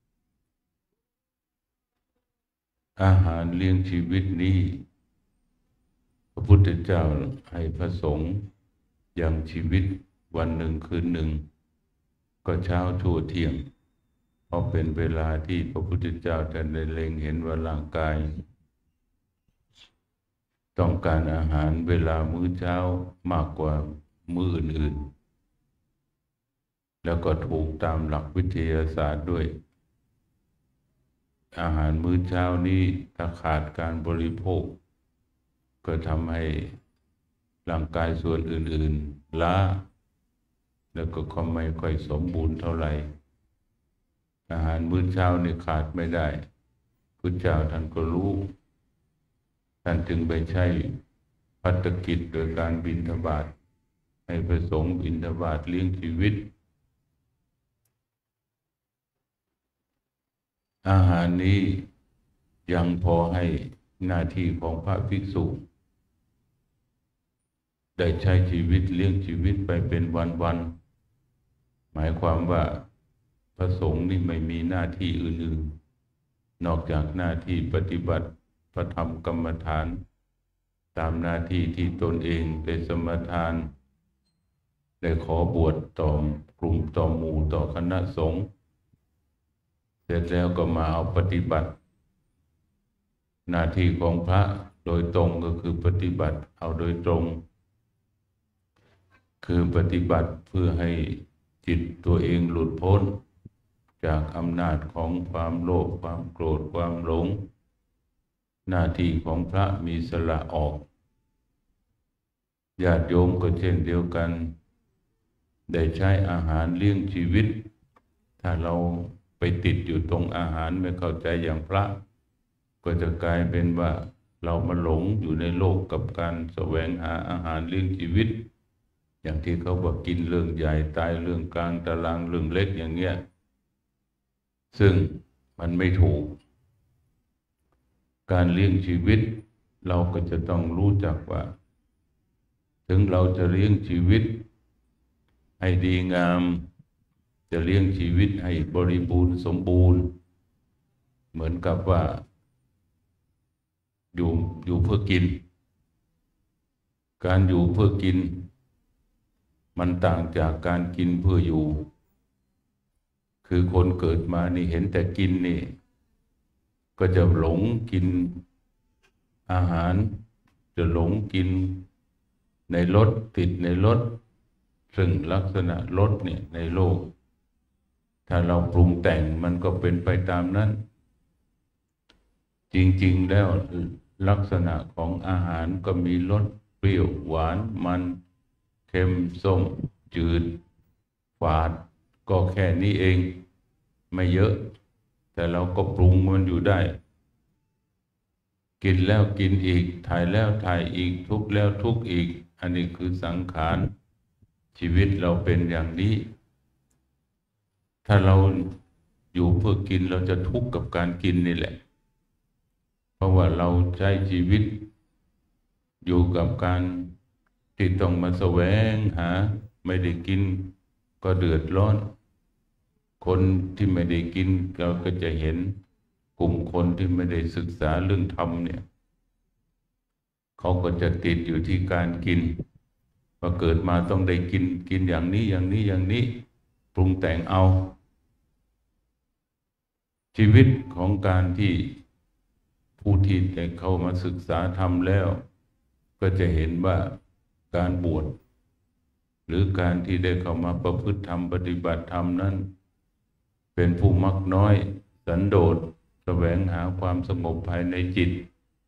[SPEAKER 2] อาหารเลี้ยงชีวิตนี้พระพุทธเจ้าให้พระสงฆ์ยังชีวิตวันหนึ่งคืนหนึ่งก็เช้าชั่วเที่ยงเพราะเป็นเวลาที่พระพุทธเจ้าท่านได้เล็งเห็นว่าร่างกายต้องการอาหารเวลามื้อเช้ามากกว่ามื้ออื่นๆแล้วก็ถูกตามหลักวิทยาศาสตร์ด้วยอาหารมื้อเช้านี้ถ้าขาดการบริโภคก็ทำให้ร่างกายส่วนอื่นๆล้าแล้วก็ก็ไม่ค่อยสมบูรณ์เท่าไหร่อาหารมื้อเช้านี่ขาดไม่ได้พุทธเจ้าท่านก็รู้ท่านจึงไปใช้ภัตกิจโดยการบิณฑบาตให้พระสงฆ์บิณฑบาตเลี้ยงชีวิตอาหารนี้ยังพอให้หน้าที่ของพระภิกษุได้ใช้ชีวิตเลี้ยงชีวิตไปเป็นวันๆหมายความว่าพระสงฆ์นี่ไม่มีหน้าที่อื่นๆนอกจากหน้าที่ปฏิบัติพระธรรมกรรมฐานตามหน้าที่ที่ตนเองได้สมทานได้ขอบวชต่อกลุ่มต่อหมู่ต่อคณะสงฆ์เสร็จแล้วก็มาเอาปฏิบัติหน้าที่ของพระโดยตรงก็คือปฏิบัติเอาโดยตรงคือปฏิบัติเพื่อให้จิตตัวเองหลุดพ้นจากอำนาจของความโลภความโกรธความหลงหน้าที่ของพระมีสละออกญาติโยมก็เช่นเดียวกันได้ใช้อาหารเลี้ยงชีวิตถ้าเราไปติดอยู่ตรงอาหารไม่เข้าใจอย่างพระก็จะกลายเป็นว่าเรามาหลงอยู่ในโลกกับการแสวงหาอาหารเลี้ยงชีวิตอย่างที่เขาบอกกินเรื่องใหญ่ตายเรื่องกลางตารางเรื่องเล็กอย่างเงี้ยซึ่งมันไม่ถูกการเลี้ยงชีวิตเราก็จะต้องรู้จักว่าถึงเราจะเลี้ยงชีวิตให้ดีงามจะเลี้ยงชีวิตให้บริบูรณ์สมบูรณ์เหมือนกับว่าอยู่อยู่เพื่อกินการอยู่เพื่อกินมันต่างจากการกินเพื่ออยู่คือคนเกิดมานี่เห็นแต่กินนี่ก็จะหลงกินอาหารจะหลงกินในรสติดในรสซึ่งลักษณะรสเนี่ยในโลกถ้าเราปรุงแต่งมันก็เป็นไปตามนั้นจริงๆแล้วลักษณะของอาหารก็มีรสเปรี้ยวหวานมันเค็มส้มจืดฝาดก็แค่นี้เองไม่เยอะแต่เราก็ปรุงมันอยู่ได้กินแล้วกินอีกถ่ายแล้วถ่ายอีกทุกข์แล้วทุกข์อีกอันนี้คือสังขารชีวิตเราเป็นอย่างนี้ถ้าเราอยู่เพื่อกินเราจะทุกข์กับการกินนี่แหละเพราะว่าเราใช้ชีวิตอยู่กับการที่ต้องมาแสวงหาไม่ได้กินก็เดือดร้อนคนที่ไม่ได้กินเราก็จะเห็นกลุ่มคนที่ไม่ได้ศึกษาเรื่องธรรมเนี่ยเขาก็จะติดอยู่ที่การกินพอเกิดมาต้องได้กินกินอย่างนี้อย่างนี้อย่างนี้ปรุงแต่งเอาชีวิตของการที่ผู้ที่ได้เข้ามาศึกษาธรรมแล้วก็จะเห็นว่าการบวชหรือการที่ได้เข้ามาประพฤติธรรมปฏิบัติธรรมนั้นเป็นผู้มักน้อยสันโดษแสวงหาความสงบภายในจิต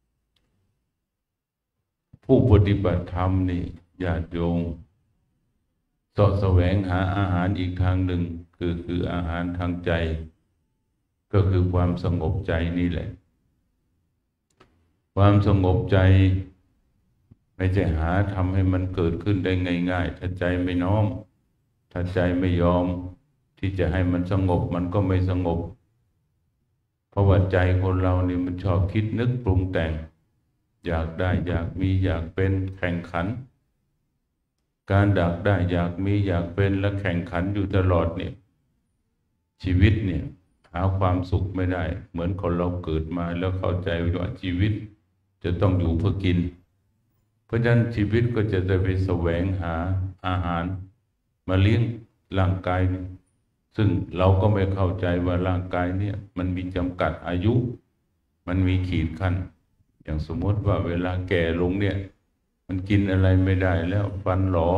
[SPEAKER 2] ผู้ปฏิบัติธรรมนี่ญาติโยมเสาะแสวงหาอาหารอีกทางหนึ่งคือคืออาหารทางใจก็คือความสงบใจนี่แหละความสงบใจไม่ใช่หาทำให้มันเกิดขึ้นได้ง่ายๆถ้าใจไม่น้อมถ้าใจไม่ยอมที่จะให้มันสงบมันก็ไม่สงบเพราะว่าใจคนเรานี่มันชอบคิดนึกปรุงแต่งอยากได้อยากมีอยากเป็นแข่งขันการอยากได้อยากมีอยากเป็นและแข่งขันอยู่ตลอดเนี่ยชีวิตเนี่ยหาความสุขไม่ได้เหมือนคนเราเกิดมาแล้วเข้าใจว่าชีวิตจะต้องอยู่เพื่อกินเพราะฉะนั้นชีวิตก็จะได้ไปแสวงหาอาหารมาเลี้ยงร่างกายซึ่งเราก็ไม่เข้าใจว่าร่างกายเนี่ยมันมีจำกัดอายุมันมีขีดขั้นอย่างสมมติว่าเวลาแก่ลงเนี่ยมันกินอะไรไม่ได้แล้วฟันหลอ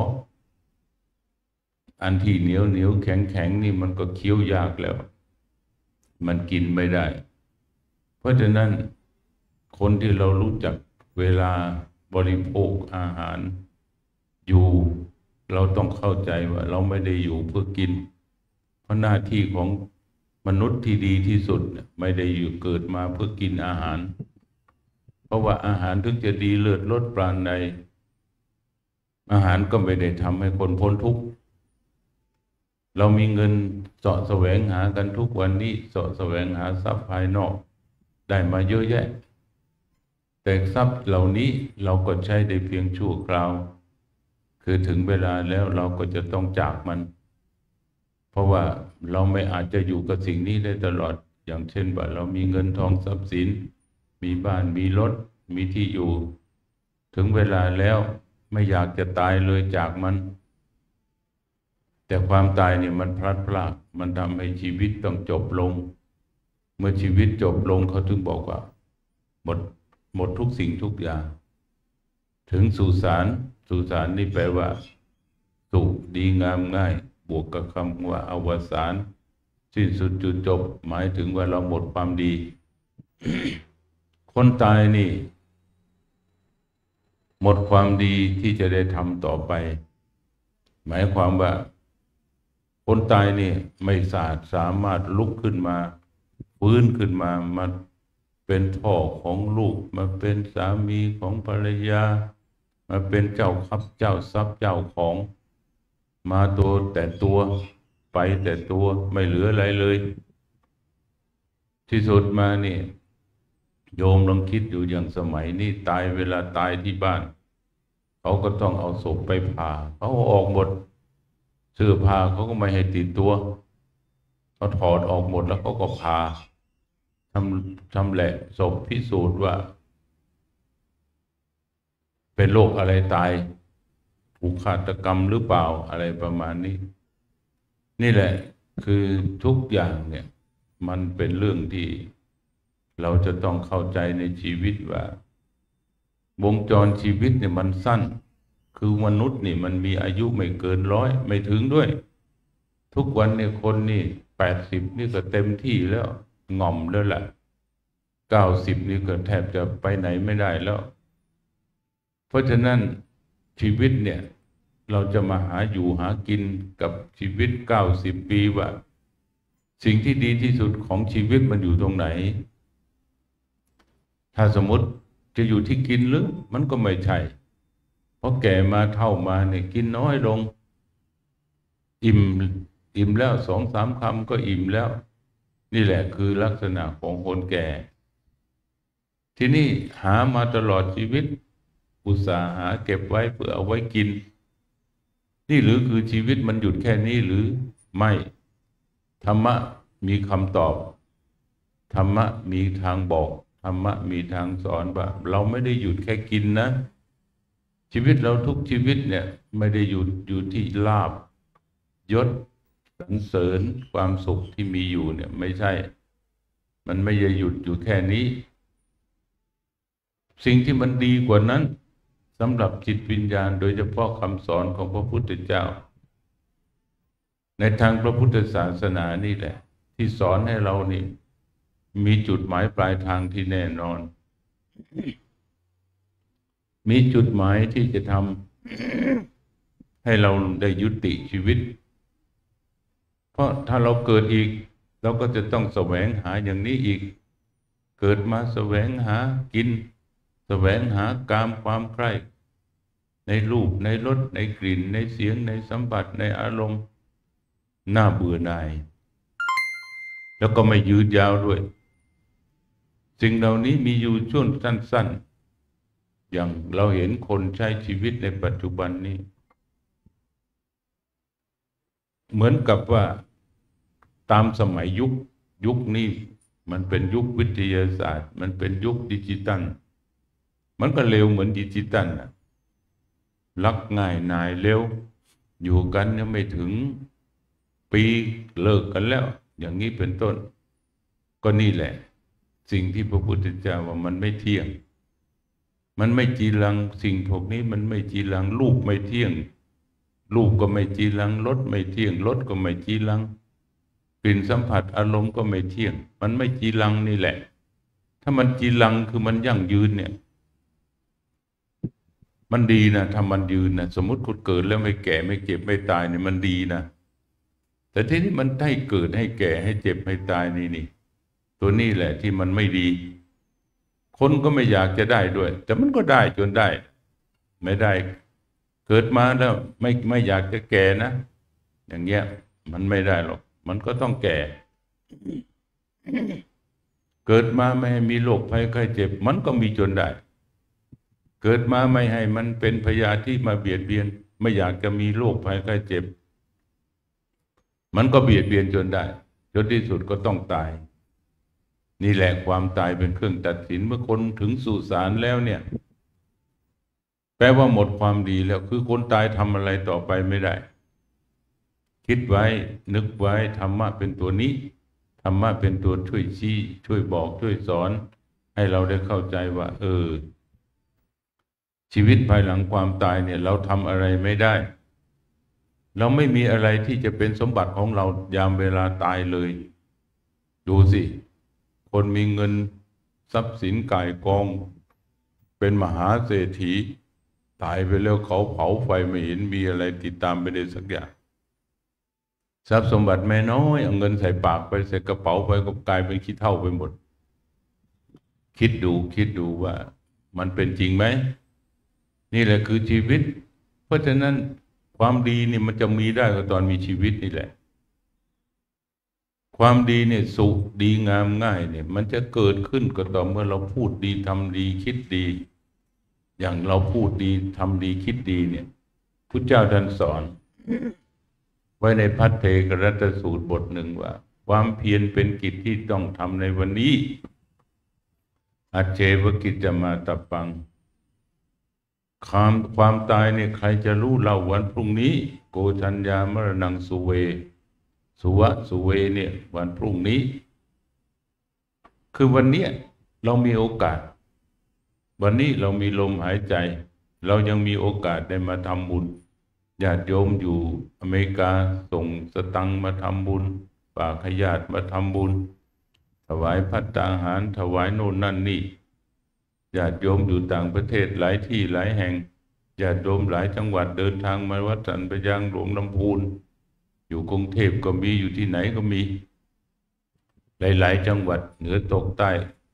[SPEAKER 2] อันที่เหนียวเหนียวแข็งแข็งนี่มันก็เคี้ยวยากแล้วมันกินไม่ได้เพราะฉะนั้นคนที่เรารู้จักเวลาบริโภคอาหารอยู่เราต้องเข้าใจว่าเราไม่ได้อยู่เพื่อกินเพราะหน้าที่ของมนุษย์ที่ดีที่สุดไม่ได้อยู่เกิดมาเพื่อกินอาหารเพราะว่าอาหารถึงจะดีเลิศรสปราณใดอาหารก็ไม่ได้ทำให้คนพ้นทุกข์เรามีเงินเสาะแสวงหากันทุกวันนี้เสาะแสวงหาทรัพย์ภายนอกได้มาเยอะแยะแต่ทรัพย์เหล่านี้เราก็ใช้ได้เพียงชั่วคราวคือถึงเวลาแล้วเราก็จะต้องจากมันเพราะว่าเราไม่อาจจะอยู่กับสิ่งนี้ได้ตลอดอย่างเช่นว่าเรามีเงินทองทรัพย์สินมีบ้านมีรถมีที่อยู่ถึงเวลาแล้วไม่อยากจะตายเลยจากมันแต่ความตายเนี่ยมันพลัดพรากมันทำให้ชีวิตต้องจบลงเมื่อชีวิตจบลงเขาถึงบอกว่าหมดหมดทุกสิ่งทุกอย่างถึงสุสานสุสานนี่แปลว่าสุขดีงามง่ายบวกกับคำว่าอวสานสิ้นสุดจุดจบหมายถึงว่าเราหมดความดี คนตายนี่หมดความดีที่จะได้ทำต่อไปหมายความว่าคนตายนี่ไม่สาสามารถลุกขึ้นมาฟื้นขึ้นมามาเป็นพ่อของลูกมาเป็นสามีของภรรยามาเป็นเจ้าคับเจ้าทรัพย์เจ้าของมาตัวแต่ตัวไปแต่ตัวไม่เหลืออะไรเลยที่สุดมานี่โยมลองคิดอยู่อย่างสมัยนี้ตายเวลาตายที่บ้านเขาก็ต้องเอาศพไปผ่าเขาออกหมดเสื้อผ้าเขาก็ไม่ให้ติดตัวเขาถอดออกหมดแล้วเขาก็ผ่าทำทำแหละศพพิสูจน์ว่าเป็นโรคอะไรตายถูกฆาตกรรมหรือเปล่าอะไรประมาณนี้นี่แหละคือทุกอย่างเนี่ยมันเป็นเรื่องที่เราจะต้องเข้าใจในชีวิตว่าวงจรชีวิตเนี่ยมันสั้นคือมนุษย์นี่มันมีอายุไม่เกินร้อยไม่ถึงด้วยทุกวันเนี่ยคนนี่แปดสิบนี่ก็เต็มที่แล้วง่อมแล้วแหละเก้าสิบนี่ก็แทบจะไปไหนไม่ได้แล้วเพราะฉะนั้นชีวิตเนี่ยเราจะมาหาอยู่หากินกับชีวิตเก้าสิบปีว่าสิ่งที่ดีที่สุดของชีวิตมันอยู่ตรงไหนถ้าสมมติจะอยู่ที่กินหรือมันก็ไม่ใช่เพราะแก่มาเท่ามาเนี่ยกินน้อยลงอิ่มอิ่มแล้วสองสามคำก็อิ่มแล้วนี่แหละคือลักษณะของคนแก่ที่นี่หามาตลอดชีวิตอุตสาหาเก็บไว้เพื่อเอาไว้กินนี่หรือคือชีวิตมันหยุดแค่นี้หรือไม่ธรรมะมีคำตอบธรรมะมีทางบอกธรรมะมีทางสอนว่าเราไม่ได้หยุดแค่กินนะชีวิตเราทุกชีวิตเนี่ยไม่ได้หยุดอยู่ที่ลาภยศสรรเสริญความสุขที่มีอยู่เนี่ยไม่ใช่มันไม่ได้หยุดอยู่แค่นี้สิ่งที่มันดีกว่านั้นสำหรับจิตวิญญาณโดยเฉพาะคำสอนของพระพุทธเจ้าในทางพระพุทธศาสนานี่แหละที่สอนให้เรานี่มีจุดหมายปลายทางที่แน่นอนมีจุดหมายที่จะทำให้เราได้ยุติชีวิตเพราะถ้าเราเกิดอีกเราก็จะต้องแสวงหาอย่างนี้อีกเกิดมาแสวงหากินแสวงหากามความใคร่ในรูปในรสในกลิ่นในเสียงในสัมผัสในอารมณ์น่าเบื่อหน่ายแล้วก็ไม่ยืดยาวด้วยสิ่งเหล่านี้มีอยู่ช่วงสั้นๆอย่างเราเห็นคนใช้ชีวิตในปัจจุบันนี้เหมือนกับว่าตามสมัยยุคยุคนี้มันเป็นยุควิทยาศาสตร์มันเป็นยุคดิจิตัลมันก็เร็วเหมือนดิจิตัลนะรักง่ายนายเร็วอยู่กันยังไม่ถึงปีเลิกกันแล้วอย่างนี้เป็นต้นก็นี่แหละสิ่งที่พระพุทธเจ้าว่ามันไม่เที่ยงมันไม่จีรังสิ่งพวกนี้มันไม่จีรังรูปไม่เที่ยงรูปก็ไม่จีรังรสไม่เที่ยงรสก็ไม่จีรังกลิ่นสัมผัสอารมณ์ก็ไม่เที่ยงมันไม่จีรังนี่แหละถ้ามันจีรังคือมันยั่งยืนเนี่ยมันดีนะถ้ามันยืนนะสมมติคุณเกิดแล้วไม่แก่ไม่เจ็บไม่ตายเนี่ยมันดีนะแต่ที่นี้มันให้เกิดให้แก่ให้เจ็บให้ตายนี่นี่ตัวนี้แหละที่มันไม่ดีคนก็ไม่อยากจะได้ด้วยแต่มันก็ได้จนได้ไม่ได้เกิดมาแล้วไม่ไม่อยากจะแก่นะอย่างเงี้ยมันไม่ได้หรอกมันก็ต้องแก่เกิดมาไม่ให้มีโรคภัยไข้เจ็บมันก็มีจนได้เกิดมาไม่ให้มันเป็นพยาธิมาเบียดเบียนไม่อยากจะมีโรคภัยไข้เจ็บมันก็เบียดเบียนจนได้จนที่สุดก็ต้องตายนี่แหละความตายเป็นเครื่องตัดสินเมื่อคนถึงสุสานแล้วเนี่ยแปลว่าหมดความดีแล้วคือคนตายทำอะไรต่อไปไม่ได้คิดไว้นึกไว้ธรรมะเป็นตัวนี้ธรรมะเป็นตัวช่วยชี้ช่วยบอกช่วยสอนให้เราได้เข้าใจว่าเออชีวิตภายหลังความตายเนี่ยเราทำอะไรไม่ได้เราไม่มีอะไรที่จะเป็นสมบัติของเรายามเวลาตายเลยดูสิคนมีเงินทรัพย์สินก่ายกองเป็นมหาเศรษฐีตายไปแล้วเขาเผาไฟไม่เห็นมีอะไรติดตามไปได้สักอย่างทรัพย์สมบัติแม่น้อยเอาเงินใส่ปากไปใส่กระเป๋าไปก็กลายเป็นขี้เถ้าไปหมดคิดดูคิดดูว่ามันเป็นจริงไหมนี่แหละคือชีวิตเพราะฉะนั้นความดีนี่มันจะมีได้ก็ตอนมีชีวิตนี่แหละความดีเนี่ยสุขดีงามง่ายเนี่ยมันจะเกิดขึ้นก็ต่อเมื่อเราพูดดีทำดีคิดดีอย่างเราพูดดีทำดีคิดดีเนี่ยพุทธเจ้าท่านสอนไว้ในพัทเทกรัตสูตรบทหนึ่งว่าความเพียรเป็นกิจที่ต้องทำในวันนี้อาเจวกิจจะมาตะปังความความตายเนี่ยใครจะรู้เล่าวันพรุ่งนี้โกชัญญามรณังสุเวสุวะสุเวเนี่ยวันพรุ่งนี้คือวันนี้เรามีโอกาสวันนี้เรามีลมหายใจเรายังมีโอกาสได้มาทำบุญญาติโยมอยู่อเมริกาส่งสตังค์มาทำบุญฝากให้ญาติมาทำบุญถวายภัตตาหารถวายโน่นนั่นนี่ญาติโยมอยู่ต่างประเทศหลายที่หลายแห่งญาติโยมหลายจังหวัดเดินทางมาวัดสันปะยางหลวงลำพูนอยู่กรุงเทพก็มีอยู่ที่ไหนก็มีหลายๆจังหวัดเหนือตกใต้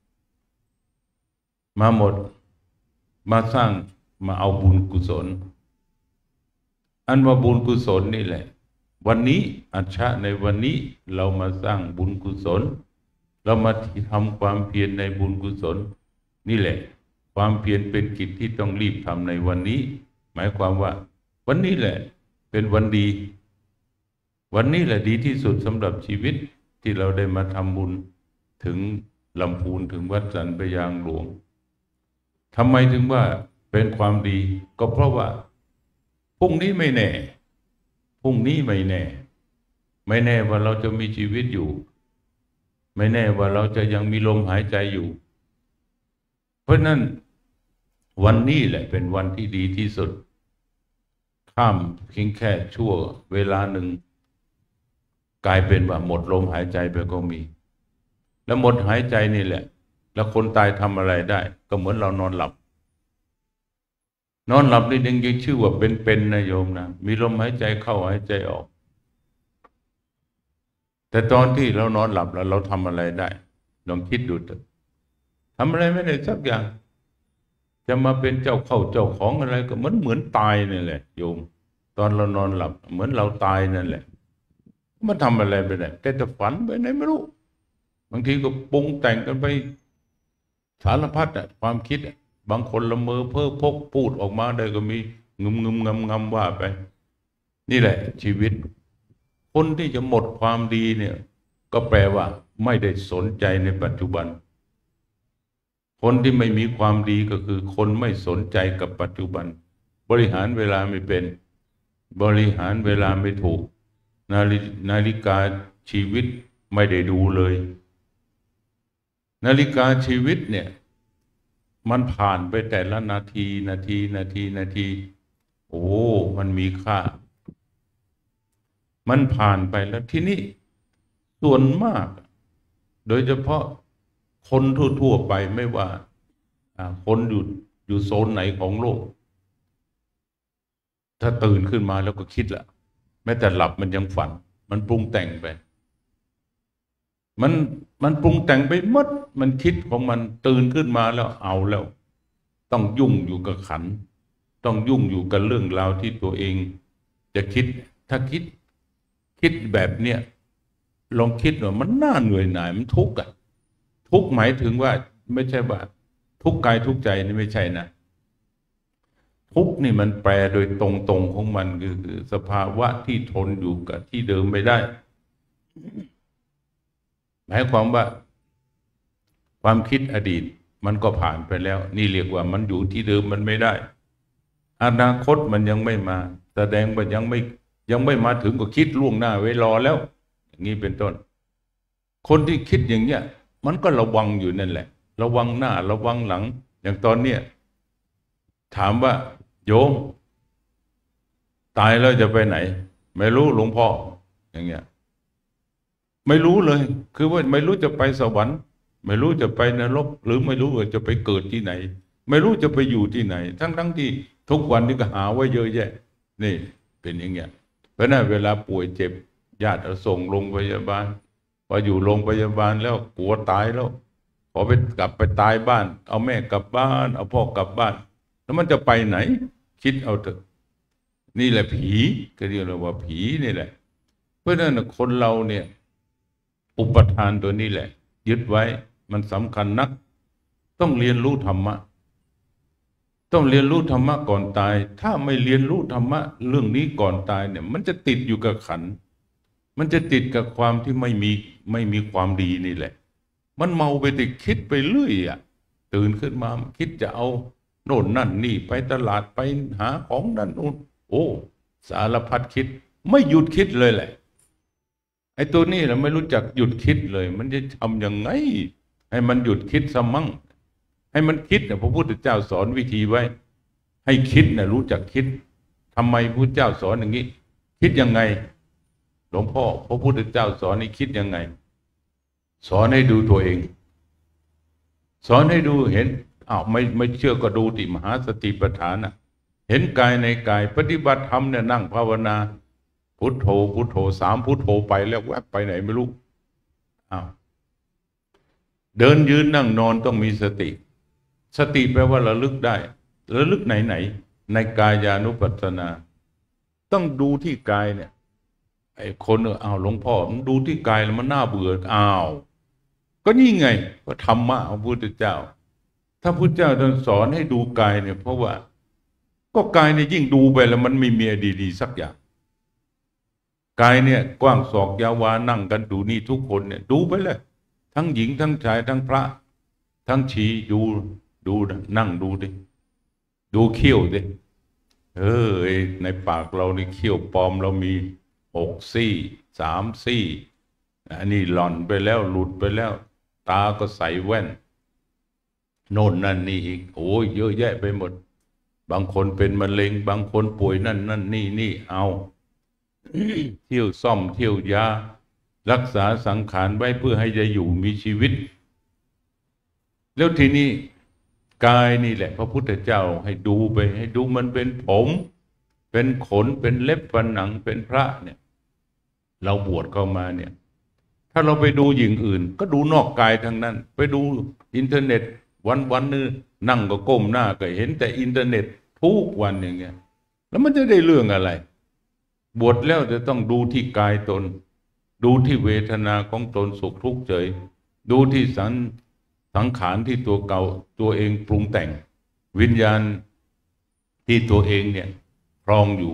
[SPEAKER 2] มาหมดมาสร้างมาเอาบุญกุศลอันว่าบุญกุศลนี่แหละวันนี้อัจฉะในวันนี้เรามาสร้างบุญกุศลเรามาทำความเพียรในบุญกุศลนี่แหละความเพียรเป็นกิจที่ต้องรีบทำในวันนี้หมายความว่าวันนี้แหละเป็นวันดีวันนี้แหละดีที่สุดสำหรับชีวิตที่เราได้มาทำบุญถึงลำพูนถึงวัดสันปะยางหลวงทำไมถึงว่าเป็นความดีก็เพราะว่าพรุ่งนี้ไม่แน่พรุ่งนี้ไม่แน่ไม่แน่ว่าเราจะมีชีวิตอยู่ไม่แน่ว่าเราจะยังมีลมหายใจอยู่เพราะนั้นวันนี้แหละเป็นวันที่ดีที่สุดข้ามเพียงแค่ชั่วเวลาหนึ่งกลายเป็นว่าหมดลมหายใจไปก็มีแล้วหมดหายใจนี่แหละแล้วคนตายทำอะไรได้ก็เหมือนเรานอนหลับนอนหลับนี่ยังชื่อว่าเป็นๆนะโยมนะมีลมหายใจเข้าหายใจออกแต่ตอนที่เรานอนหลับแล้วเราทำอะไรได้ลองคิดดูเถอะทำอะไรไม่ได้สักอย่างจะมาเป็นเจ้าเข้าเจ้าของอะไรก็เหมือนเหมือนตายนี่แหละโยมตอนเรานอนหลับเหมือนเราตายนั่นแหละมันทำอะไรไปได้แต่จะฝันไปไหนไม่รู้บางทีก็ปรุงแต่งกันไปสารพัดอะความคิดบางคนละเมอเพ้อพกพูดออกมาได้ก็มีงึมงึมงำงำว่าไปนี่แหละชีวิตคนที่จะหมดความดีเนี่ยก็แปลว่าไม่ได้สนใจในปัจจุบันคนที่ไม่มีความดีก็คือคนไม่สนใจกับปัจจุบันบริหารเวลาไม่เป็นบริหารเวลาไม่ถูกนาฬินาฬิกาชีวิตไม่ได้ดูเลยนาฬิกาชีวิตเนี่ยมันผ่านไปแต่ละนาทีนาทีนาทีนาทีโอ้มันมีค่ามันผ่านไปแล้วที่นี่ส่วนมากโดยเฉพาะคนทั่วๆไปไม่ว่าคนอยู่อยู่โซนไหนของโลกถ้าตื่นขึ้นมาแล้วก็คิดละแม้แต่หลับมันยังฝันมันปรุงแต่งไปมันมันปรุงแต่งไปหมดมันคิดของมันตื่นขึ้นมาแล้วเอาแล้วต้องยุ่งอยู่กับขันต้องยุ่งอยู่กับเรื่องราวที่ตัวเองจะคิดถ้าคิดคิดแบบเนี้ยลองคิดว่ามันน่าเหนื่อยหน่ายมันทุกข์อะทุกข์หมายถึงว่าไม่ใช่ว่าทุกข์กายทุกข์ใจนี่ไม่ใช่นะทุกข์นี่มันแปลโดยตรงๆของมันคือสภาวะที่ทนอยู่กับที่เดิมไม่ได้หมายความว่าความคิดอดีตมันก็ผ่านไปแล้วนี่เรียกว่ามันอยู่ที่เดิมมันไม่ได้อนาคตมันยังไม่มาแสดงว่ายังไม่ยังไม่มาถึงก็คิดล่วงหน้าไว้รอแล้วอย่างนี้เป็นต้นคนที่คิดอย่างเนี้ยมันก็ระวังอยู่นั่นแหละระวังหน้าระวังหลังอย่างตอนเนี้ยถามว่าโยมตายแล้วจะไปไหนไม่รู้หลวงพ่ออย่างเงี้ยไม่รู้เลยคือว่าไม่รู้จะไปสวรรค์ไม่รู้จะไปนรกหรือไม่รู้ว่าจะไปเกิดที่ไหนไม่รู้จะไปอยู่ที่ไหนทั้งทั้งที่ทุกวันนี้ก็หาไว้เยอะแยะนี่เป็นอย่างเงี้ยเพราะนั้นเวลาป่วยเจ็บญาติเอาส่งโรงพยาบาลพออยู่โรงพยาบาลแล้วกลัวตายแล้วพอไปกลับไปตายบ้านเอาแม่กลับบ้านเอาพ่อกลับบ้านแล้วมันจะไปไหนคิดเอาเถอะนี่แหละผีก็เรียกว่าผีนี่แหละเพราะนั้นคนเราเนี่ยอุปทานตัวนี้แหละยึดไว้มันสำคัญนักต้องเรียนรู้ธรรมะต้องเรียนรู้ธรรมะก่อนตายถ้าไม่เรียนรู้ธรรมะเรื่องนี้ก่อนตายเนี่ยมันจะติดอยู่กับขันมันจะติดกับความที่ไม่มีไม่มีความดีนี่แหละมันเมาไปติดคิดไปเรื่อยอ่ะตื่นขึ้นมาคิดจะเอาโน่นนั่นนี่ไปตลาดไปหาของนั่นนู่นโอ้สารพัดคิดไม่หยุดคิดเลยแหละไอ้ตัวนี้เราไม่รู้จักหยุดคิดเลยมันจะทำยังไงให้มันหยุดคิดซะมั่งให้มันคิดเนี่ยพระพุทธเจ้าสอนวิธีไว้ให้คิดนะรู้จักคิดทำไมพระพุทธเจ้าสอนอย่างนี้คิดยังไงหลวงพ่อพระพุทธเจ้าสอนให้คิดยังไงสอนให้ดูตัวเองสอนให้ดูเห็นอ้าวไม่ไม่เชื่อก็ดูติมหาสติปัฏฐานนะเห็นกายในกายปฏิบัติธรรมเนี่ยนั่งภาวนาพุทโธพุทโธสามพุทโธไปแล้วแวบไปไหนไม่รู้อ้าวเดินยืนนั่งนอนต้องมีสติสติแปลว่าระลึกได้ระลึกไหนไหนในกายานุปัสสนาต้องดูที่กายเนี่ยไอ้คนอ้าวหลวงพ่อมันดูที่กายแล้วมันน่าเบื่ออ้าวก็นี่ไงก็ธรรมะของพระพุทธเจ้าถ้าพระพุทธเจ้าท่านสอนให้ดูกายเนี่ยเพราะว่าก็กายเนี่ยยิ่งดูไปแล้วมันไม่มีดีๆสักอย่างกายเนี่ยกว้างศอกยาววานั่งกันดูนี่ทุกคนเนี่ยดูไปเลยทั้งหญิงทั้งชายทั้งพระทั้งชีดูดูนั่งดูดิดูเขี้ยวดิเออในปากเรานี่เขี้ยวปลอมเรามีหกซี่สามซี่อันนี้หล่อนไปแล้วหลุดไปแล้วตาก็ใส่แว่นโน่นนั่นนี่อีกโอ้ยเยอะแยะไปหมดบางคนเป็นมะเร็งบางคนป่วยนั่นนั่นนี่นี่เอา เที่ยวซ่อมเที่ยวยารักษาสังขารไว้เพื่อให้จะอยู่มีชีวิตแล้วทีนี้กายนี่แหละพระพุทธเจ้าให้ดูไปให้ดูมันเป็นผมเป็นขนเป็นเล็บฝันหนังเป็นพระเนี่ยเราบวชเข้ามาเนี่ยถ้าเราไปดูอย่างอื่นก็ดูนอกกายทั้งนั้นไปดูอินเทอร์เน็ตวันวันนึงนั่งก็ก้มหน้าก็เห็นแต่อินเทอร์เน็ตทุกวันอย่างเงี้ยแล้วมันจะได้เรื่องอะไรบวชแล้วจะต้องดูที่กายตนดูที่เวทนาของตนสุขทุกข์เฉยดูที่สังสังขารที่ตัวเก่าตัวเองปรุงแต่งวิญญาณที่ตัวเองเนี่ยครองอยู่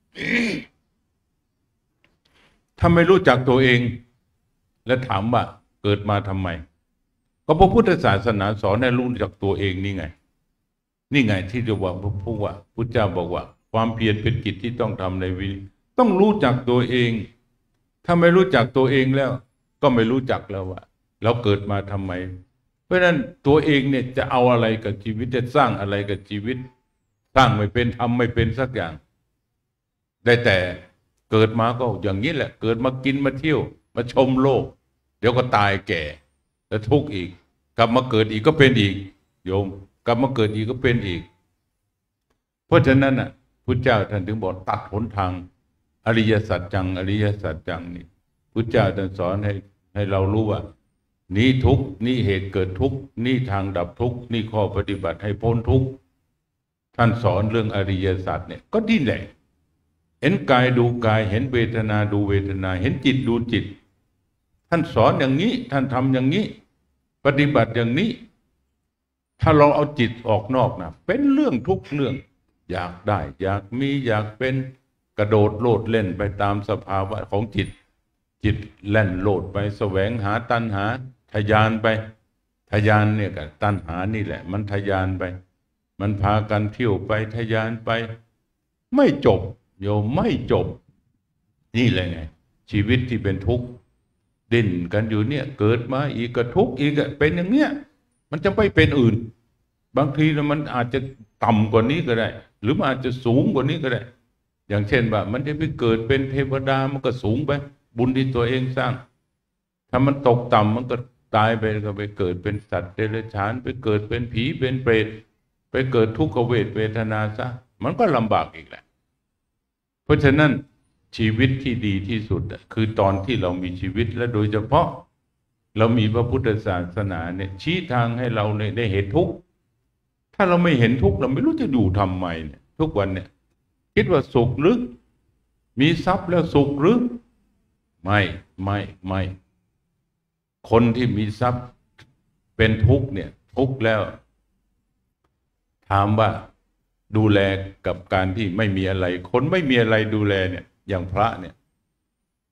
[SPEAKER 2] ถ้าไม่รู้จักตัวเองและถามว่าเกิดมาทำไมก็พระพุทธศาสนาสอนให้รู้จักตัวเองนี่ไงนี่ไงที่จะว่าพระพุทธว่าพุทธเจ้าบอกว่าความเพียรเป็นกิจที่ต้องทำในวิต้องรู้จักตัวเองถ้าไม่รู้จักตัวเองแล้วก็ไม่รู้จักแล้วว่าเราเกิดมาทำไมเพราะฉะนั้นตัวเองเนี่ยจะเอาอะไรกับชีวิตจะสร้างอะไรกับชีวิตสร้างไม่เป็นทำไม่เป็นสักอย่างได้แต่เกิดมาก็อย่างนี้แหละเกิดมากินมาเที่ยวมาชมโลกเดี๋ยวก็ตายแก่แล้วทุกข์อีกกลับมาเกิดอีกก็เป็นอีกโยมกลับมาเกิดอีกก็เป็นอีกเพราะฉะนั้นน่ะพุทธเจ้าท่านถึงบอกตัดหนทางอริยสัจจังอริยสัจจังนี่พุทธเจ้าท่านสอนให้ให้เรารู้ว่านี่ทุกข์นี่เหตุเกิดทุกข์นี่ทางดับทุกข์นี่ข้อปฏิบัติให้พ้นทุกข์ท่านสอนเรื่องอริยสัจเนี่ยก็นี่แหละเห็นกายดูกายเห็นเวทนาดูเวทนาเห็นจิตดูจิตท่านสอนอย่างนี้ท่านทำอย่างนี้ปฏิบัติอย่างนี้ถ้าเราเอาจิตออกนอกนะเป็นเรื่องทุกเรื่องอยากได้อยากมีอยากเป็นกระโดดโลดเล่นไปตามสภาวะของจิตจิตแล่นโลดไปแสวงหาตัณหาทะยานไปทะยานเนี่ยกับตัณหานี่แหละมันทะยานไปมันพากันเที่ยวไปทะยานไปไม่จบโยมไม่จบนี่แหละไงชีวิตที่เป็นทุกข์ดิ้นกันอยู่เนี่ยเกิดมาอีกก็ทุกข์อีกเป็นอย่างเนี้ยมันจะไม่เป็นอื่นบางทีมันอาจจะต่ำกว่านี้ก็ได้หรือมันอาจจะสูงกว่านี้ก็ได้อย่างเช่นว่ามันจะไปเกิดเป็นเทวดามันก็สูงไปบุญที่ตัวเองสร้างถ้ามันตกต่ำมันก็ตายไปก็ไปเกิดเป็นสัตว์เดรัจฉานไปเกิดเป็นผีเป็นเปรตไปเกิดทุกขเวทเวทนาซะมันก็ลำบากอีกแหละเพราะฉะนั้นชีวิตที่ดีที่สุดคือตอนที่เรามีชีวิตและโดยเฉพาะเรามีพระพุทธศาสนาเนี่ยชี้ทางให้เราเนี่ยได้เห็นทุกข์ถ้าเราไม่เห็นทุกข์เราไม่รู้จะอยู่ทำไมเนี่ยทุกวันเนี่ยคิดว่าสุขหรือมีทรัพย์แล้วสุขหรือไม่ไม่ไม่คนที่มีทรัพย์เป็นทุกข์เนี่ยทุกข์แล้วถามว่าดูแลกับการที่ไม่มีอะไรคนไม่มีอะไรดูแลเนี่ยอย่างพระเนี่ย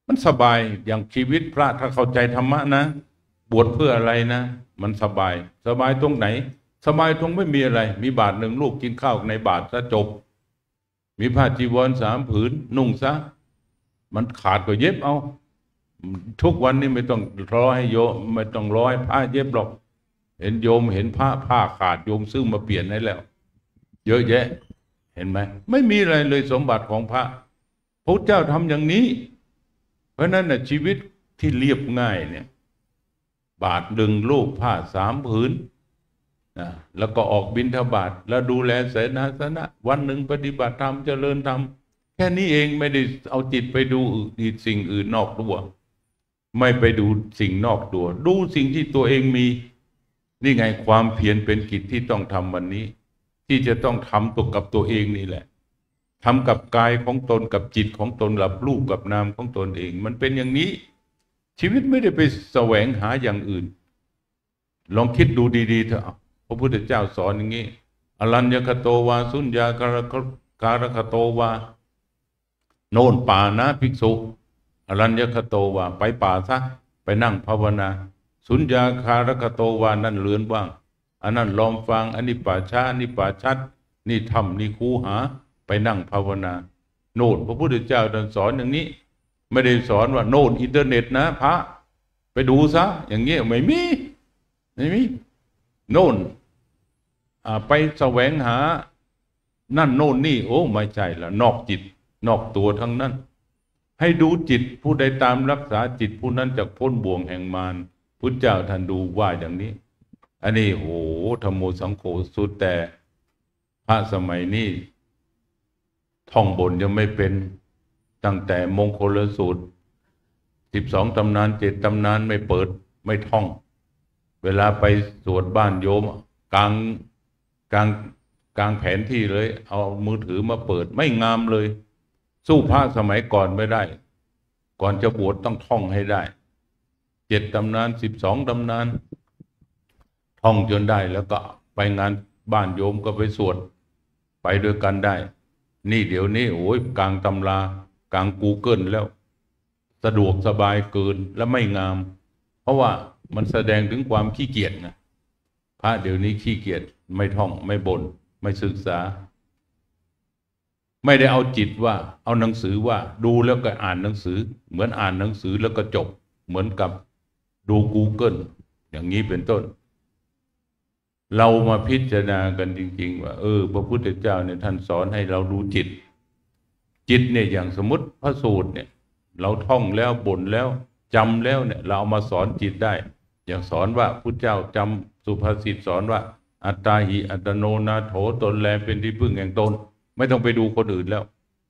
[SPEAKER 2] มันสบายอย่างชีวิตพระถ้าเข้าใจธรรมะนะบวชเพื่ออะไรนะมันสบายสบายตรงไหนสบายตรงไม่มีอะไรมีบาทหนึ่งลูกกินข้าวในบาทซะจบมีผ้าจีวรสามผืนนุ่งซะมันขาดก็เย็บเอาทุกวันนี้ไม่ต้องรอให้โยมไม่ต้องรอให้ผ้าเย็บหรอกเห็นโยมเห็นผ้าผ้าขาดโยมซื้อมาเปลี่ยนให้แล้วเยอะแยะเห็นไหมไม่มีอะไรเลยสมบัติของพระพระเจ้าทำอย่างนี้เพราะนั้นน่ะชีวิตที่เรียบง่ายเนี่ยบาทหนึ่งลูกผ้าสามผืนนะแล้วก็ออกบิณฑบาตแล้วดูแลเสนาสนะวันหนึ่งปฏิบัติธรรมเจริญธรรมแค่นี้เองไม่ได้เอาจิตไปดูอีกสิ่งอื่นนอกตัวไม่ไปดูสิ่งนอกตัวดูสิ่งที่ตัวเองมีนี่ไงความเพียรเป็นกิจที่ต้องทำวันนี้ที่จะต้องทำตัวกับตัวเองนี่แหละทำกับกายของตนกับจิตของตนกับรูปกับนามของตนเองมันเป็นอย่างนี้ชีวิตไม่ได้ไปแสวงหาอย่างอื่นลองคิดดูดีๆเถอะพระพุทธเจ้าสอนอย่างนี้อรัญญคโตวาสุญญาการการคโตวาโน่นป่านะภิกษุอรัญญคโตวาไปป่าซะไปนั่งภาวนาสุญญาคารคโตวานั่นเรือนว่างอันนั้นลอมฟังอันนี้ป่าช้าอันนี้ป่าชัดนี่ถ้ำนี่คูหาไปนั่งภาวนาโน่นพระพุทธเจ้าท่านสอนอย่างนี้ไม่ได้สอนว่าโน่นอินเทอร์เน็ตนะพระไปดูซะอย่างเงี้ยไม่มีไม่มีโน่นไปแสวงหานั่นโน่นนี่โอ้ไม่ใช่ละนอกจิตนอกตัวทั้งนั้นให้ดูจิตผู้ใดตามรักษาจิตผู้นั้นจะพ้นบ่วงแห่งมารพุทธเจ้าท่านดูว่าอย่างนี้อันนี้โหธรรมโมสังโฆสุดแต่พระสมัยนี้ท่องบนยังไม่เป็นตั้งแต่มงคลสูตรสิบสองตำนานเจ็ดตำนานไม่เปิดไม่ท่องเวลาไปสวดบ้านโยมกลางกลางกลางแผนที่เลยเอามือถือมาเปิดไม่งามเลยสู้พระสมัยก่อนไม่ได้ก่อนจะบวชต้องท่องให้ได้เจ็ดตำนานสิบสองตำนานท่องจนได้แล้วก็ไปงานบ้านโยมก็ไปสวดไปด้วยกันได้นี่เดี๋ยวนี้โอ้ยกลางตำรากลาง Google แล้วสะดวกสบายเกินและไม่งามเพราะว่ามันแสดงถึงความขี้เกียจนะพระเดี๋ยวนี้ขี้เกียจไม่ท่องไม่บน่นไม่ศึกษาไม่ได้เอาจิตว่าเอาหนังสือว่าดูแล้วก็อ่านหนังสือเหมือนอ่านหนังสือแล้วก็จบเหมือนกับดู Google อย่างนี้เป็นต้นเรามาพิจารณากันจริงๆว่าเออพระพุทธเจ้าเนี่ยท่านสอนให้เราดูจิตจิตเนี่ยอย่างสมมติพระสูตรเนี่ยเราท่องแล้วบ่นแล้วจำแล้วเนี่ยเราเอามาสอนจิตได้อย่างสอนว่าพุทธเจ้าจำสุภาษิตสอนว่าอัตตาหิอัตโนนาโถตนแลเป็นที่พึ่งแห่งตนไม่ต้องไปดูคนอื่นแล้ว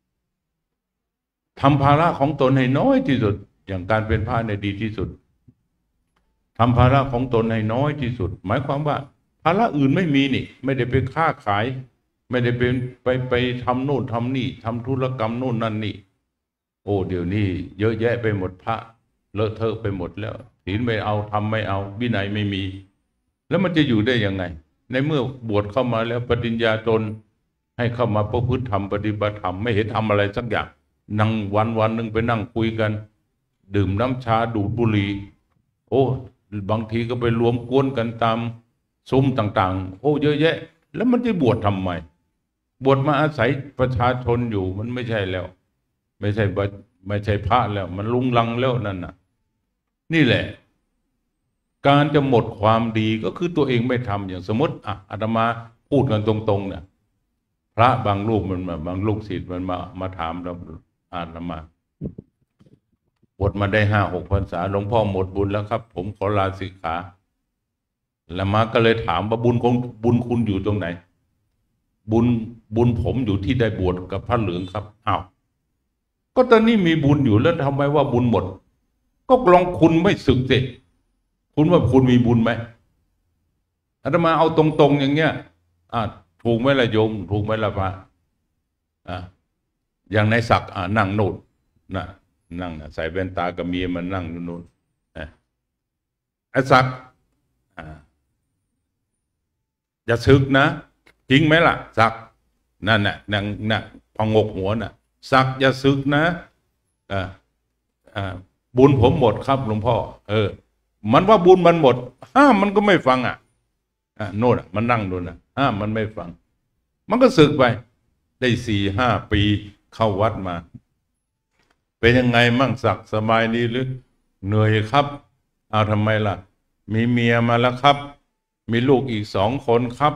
[SPEAKER 2] ทำภาระของตนให้น้อยที่สุดอย่างการเป็นพระในดีที่สุดทำภาระของตนให้น้อยที่สุดหมายความว่าภาระอื่นไม่มีนี่ไม่ได้ไปค้าขายไม่ได้เป็นไปไปทำโน่นทำนี่ทำธุรกรรมโน่นนั่นนี่โอ้เดี๋ยวนี้เยอะแยะไปหมดพระเลอะเทอะไปหมดแล้วศีลไม่เอาทำไม่เอาวินัยไม่มีแล้วมันจะอยู่ได้ยังไงในเมื่อบวชเข้ามาแล้วปฏิญญาตนให้เข้ามาประพฤติธรรมปฏิบัติธรรมไม่เห็นทำอะไรสักอย่างนั่งวันวันหนึ่งไปนั่งคุยกันดื่มน้ำชาดูดบุหรี่โอ้บางทีก็ไปรวมกวนกันตามซุ้มต่างๆโอ้เยอะแยะแล้วมันจะบวชทำไมบวชมาอาศัยประชาชนอยู่มันไม่ใช่แล้วไม่ใช่ไม่ใช่พระแล้วมันลุงลังแล้วนั่นน่ะนี่แหละการจะหมดความดีก็คือตัวเองไม่ทำอย่างสมมติอ่ะอาตมาพูดกันตรงๆเนี่ยพระบางรูปมันมาบางลูกศิษย์มันมามาถามเราอาตมาบวชมาได้ห้าหกพรรษาหลวงพ่อหมดบุญแล้วครับผมขอลาสิกขาแล้วมาก็เลยถามว่าบุญของบุญคุณอยู่ตรงไหนบุญบุญผมอยู่ที่ได้บวชกับพระเหลืองครับอ้าวก็ตอนนี้มีบุญอยู่แล้วทำไมว่าบุญหมดก็ลองคุณไม่สึกสิคุณว่าคุณมีบุญไหมอาตมาเอาตรงๆอย่างเงี้ยอ่าถูกไหมล่ะโยมถูกไหมล่ะพระอ่าอย่างในศักดิ์อ่านั่งโน่นนะนั่งใส่แว่นตากับเมียมันนั่งอยู่โน่นอ่าไอ้ศักดิ์อ่าอย่าซึกนะจริงไหมล่ะศักดิ์นั่นน่ะนั่งน่ะพองกหัวน่ะศักดิ์อย่าซึกนะอ่า
[SPEAKER 4] อ่าบุญผมหมดครับหลวงพ่อเออมันว่าบุญมันหมดห้ามมันก็ไม่ฟังอ่ะอ่าโน่นอ่ะมันนั่งโน่นอ่ะห้ามมันไม่ฟังมันก็สึกไปได้สี่ห้าปีเข้าวัดมาเป็นยังไงมั่งสักสบายดีหรือเหนื่อยครับเอาทำไมล่ะมีเมียมาแล้วครับมีลูกอีกสองคนครับ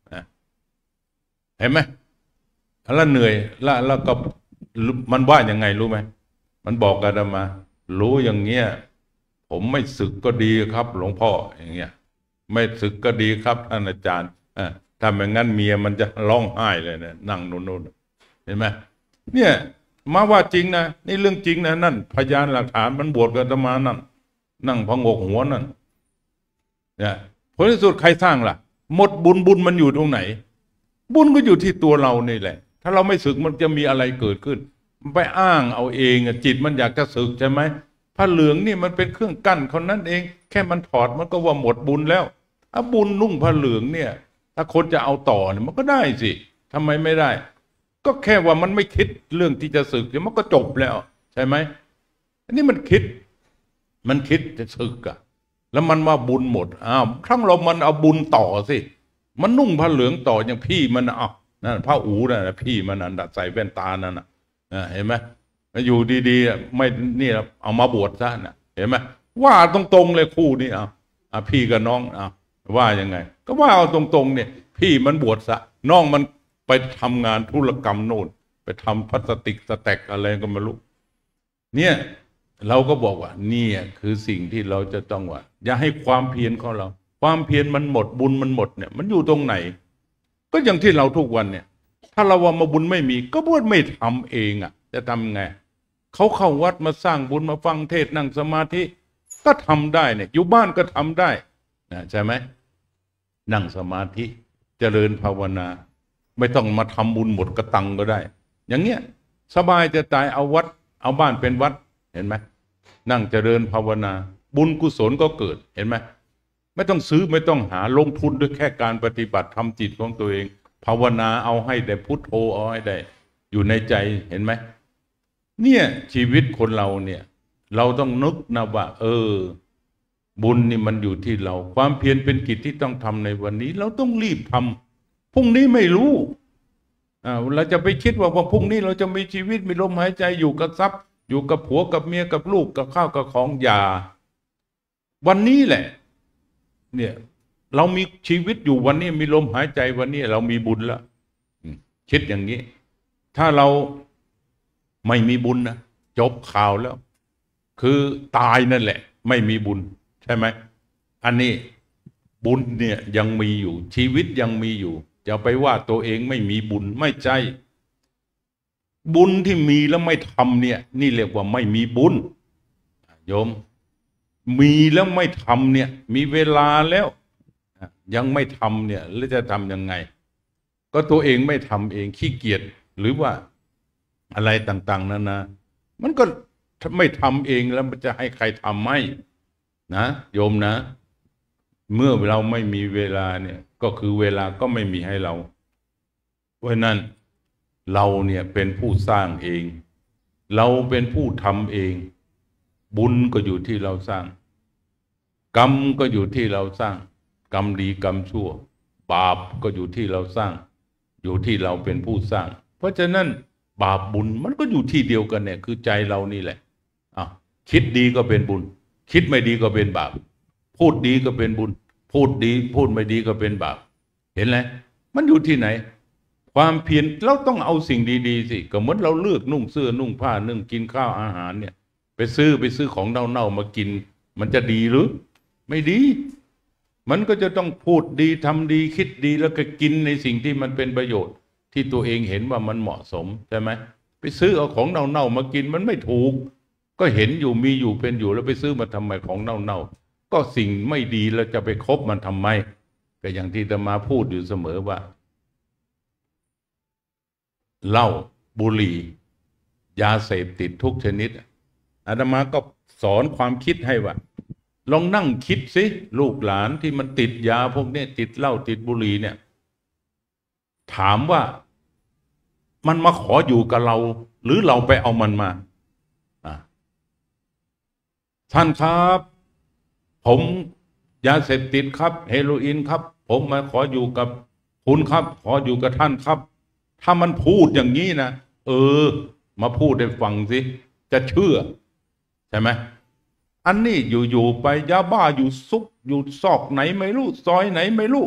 [SPEAKER 4] เห็นไหมแล้วเหนื่อยแล้วแล้วก็มันว่ายังไงรู้ไหมมันบอกกันมารู้อย่างเงี้ยผมไม่ศึกก็ดีครับหลวงพ่ออย่างเงี้ยไม่ศึกก็ดีครับท่านอาจารย์อ่าถ้าไม่งั้นเมียมันจะร้องไห้เลยนะนั่งนู่นๆเห็นไหมเนี่ยมาว่าจริงนะนี่เรื่องจริงนะนั่นพยานหลักฐานมันบวชกันมานั่นนั่งพงกหัวนั่นเนี่ยผลที่สุดใครสร้างล่ะหมดบุญบุญมันอยู่ตรงไหนบุญก็อยู่ที่ตัวเรานี่แหละถ้าเราไม่สึกมันจะมีอะไรเกิดขึ้นไปอ้างเอาเองจิตมันอยากจะสึกใช่ไหมผ้าเหลืองนี่มันเป็นเครื่องกั้นคนนั้นเองแค่มันถอดมันก็ว่าหมดบุญแล้วอะบุญนุ่งผ้าเหลืองเนี่ยถ้าคนจะเอาต่อเนี่ยมันก็ได้สิทำไมไม่ได้ก็แค่ว่ามันไม่คิดเรื่องที่จะสึกเดี๋ยวมันก็จบแล้วใช่ไหมอันนี้มันคิดมันคิดจะสึกอะแล้วมันว่าบุญหมดอ้าวครั้งเรามันเอาบุญต่อสิมันนุ่งผ้าเหลืองต่ออย่างพี่มันเอานั่นพระอู๋นะพี่มันนั่นใส่แว่นตานั่นนะเห็นไหมอยู่ดีๆไม่นี่เอามาบวชซะนะเห็นไหมว่าตรงๆเลยคู่นี้เอาอ่ะพี่กับน้องเอาว่ายังไงก็ว่าเอาตรงๆเนี่ยพี่มันบวชซะน้องมันไปทำงานธุรกรรมโน่นไปทำพลาสติกสแต็กอะไรก็ไม่รู้เนี่ยเราก็บอกว่านี่คือสิ่งที่เราจะต้องว่าอย่าให้ความเพียรของเราความเพียรมันหมดบุญมันหมดเนี่ยมันอยู่ตรงไหนก็อย่างที่เราทุกวันเนี่ยถ้าเราว่ามาบุญไม่มีก็บุญไม่ทำเองอ่ะจะทำไงเขาเข้าวัดมาสร้างบุญมาฟังเทศนั่งสมาธิก็ทำได้เนี่ยอยู่บ้านก็ทำได้นะใช่ไหมนั่งสมาธิเจริญภาวนาไม่ต้องมาทำบุญหมดกระตังก็ได้อย่างเงี้ยสบายจะตายเอาวัดเอาบ้านเป็นวัดเห็นไหมนั่งเจริญภาวนาบุญกุศลก็เกิดเห็นไหมไม่ต้องซื้อไม่ต้องหาลงทุนด้วยแค่การปฏิบัติทำจิตของตัวเองภาวนาเอาให้ได้พุทโธเอาให้ได้อยู่ในใจเห็นไหมเนี่ยชีวิตคนเราเนี่ยเราต้องนึกนะว่าเออบุญนี่มันอยู่ที่เราความเพียรเป็นกิจที่ต้องทำในวันนี้เราต้องรีบทำพรุ่งนี้ไม่รู้อ่าเราจะไปคิดว่าว่าพรุ่งนี้เราจะมีชีวิตมีลมหายใจอยู่กับทรัพย์อยู่กับผัวกับเมียกับลูกกับข้าวกับของอย่าวันนี้แหละเนี่ยเรามีชีวิตอยู่วันนี้มีลมหายใจวันนี้เรามีบุญแล้วคิดอย่างนี้ถ้าเราไม่มีบุญนะจบข่าวแล้วคือตายนั่นแหละไม่มีบุญใช่ไหมอันนี้บุญเนี่ยยังมีอยู่ชีวิตยังมีอยู่จะไปว่าตัวเองไม่มีบุญไม่ใช่บุญที่มีแล้วไม่ทำเนี่ยนี่เรียกว่าไม่มีบุญโยมมีแล้วไม่ทำเนี่ยมีเวลาแล้วยังไม่ทำเนี่ยแล้วจะทำยังไงก็ตัวเองไม่ทำเองขี้เกียจหรือว่าอะไรต่างๆนานามันก็ไม่ทำเองแล้วมันจะให้ใครทำไหมนะโยมนะเมื่อเราไม่มีเวลาเนี่ยก็คือเวลาก็ไม่มีให้เราเพราะนั้นเราเนี่ยเป็นผู้สร้างเองเราเป็นผู้ทำเองบุญก็อยู่ที่เราสร้างกรรมก็อยู่ที่เราสร้างกรรมดีกรรมชั่วบาปก็อยู่ที่เราสร้างอยู่ที่เราเป็นผู้สร้างเพราะฉะนั้นบาปบุญมันก็อยู่ที่เดียวกันเนี่ยคือใจเรานี่แหละอ่ะคิดดีก็เป็นบุญคิดไม่ดีก็เป็นบาปพูดดีก็เป็นบุญพูดดีพูดไม่ดีก็เป็นบาปเห็นไหมมันอยู่ที่ไหนความเพียรเราต้องเอาสิ่งดีๆสิก็เหมือนเราเลือกนุ่งเสื้อนุ่งผ้านึ่งกินข้าวอาหารเนี่ยไปซื้อไปซื้อของเน่าๆมากินมันจะดีหรือไม่ดีมันก็จะต้องพูดดีทำดีคิดดีแล้วก็กินในสิ่งที่มันเป็นประโยชน์ที่ตัวเองเห็นว่ามันเหมาะสมใช่ไหมไปซื้อเอาของเน่าๆมากินมันไม่ถูกก็เห็นอยู่มีอยู่เป็นอยู่แล้วไปซื้อมาทำไมของเน่าๆก็สิ่งไม่ดีแล้วจะไปคบมันทำไมก็อย่างที่อาตมาพูดอยู่เสมอว่าเหล้าบุหรี่ยาเสพติดทุกชนิดอาตมาก็สอนความคิดให้ว่าลองนั่งคิดสิลูกหลานที่มันติดยาพวกนี้ติดเหล้าติดบุหรี่เนี่ยถามว่ามันมาขออยู่กับเราหรือเราไปเอามันมาท่านครับผมยาเสพติดครับเฮโรอีนครับผมมาขออยู่กับคุณครับขออยู่กับท่านครับถ้ามันพูดอย่างนี้นะเออมาพูดให้ฟังสิจะเชื่อใช่ไหมอันนี้อยู่ๆไปยาบ้าอยู่ซุกอยู่ซอกไหนไม่รู้ซอยไหนไม่รู้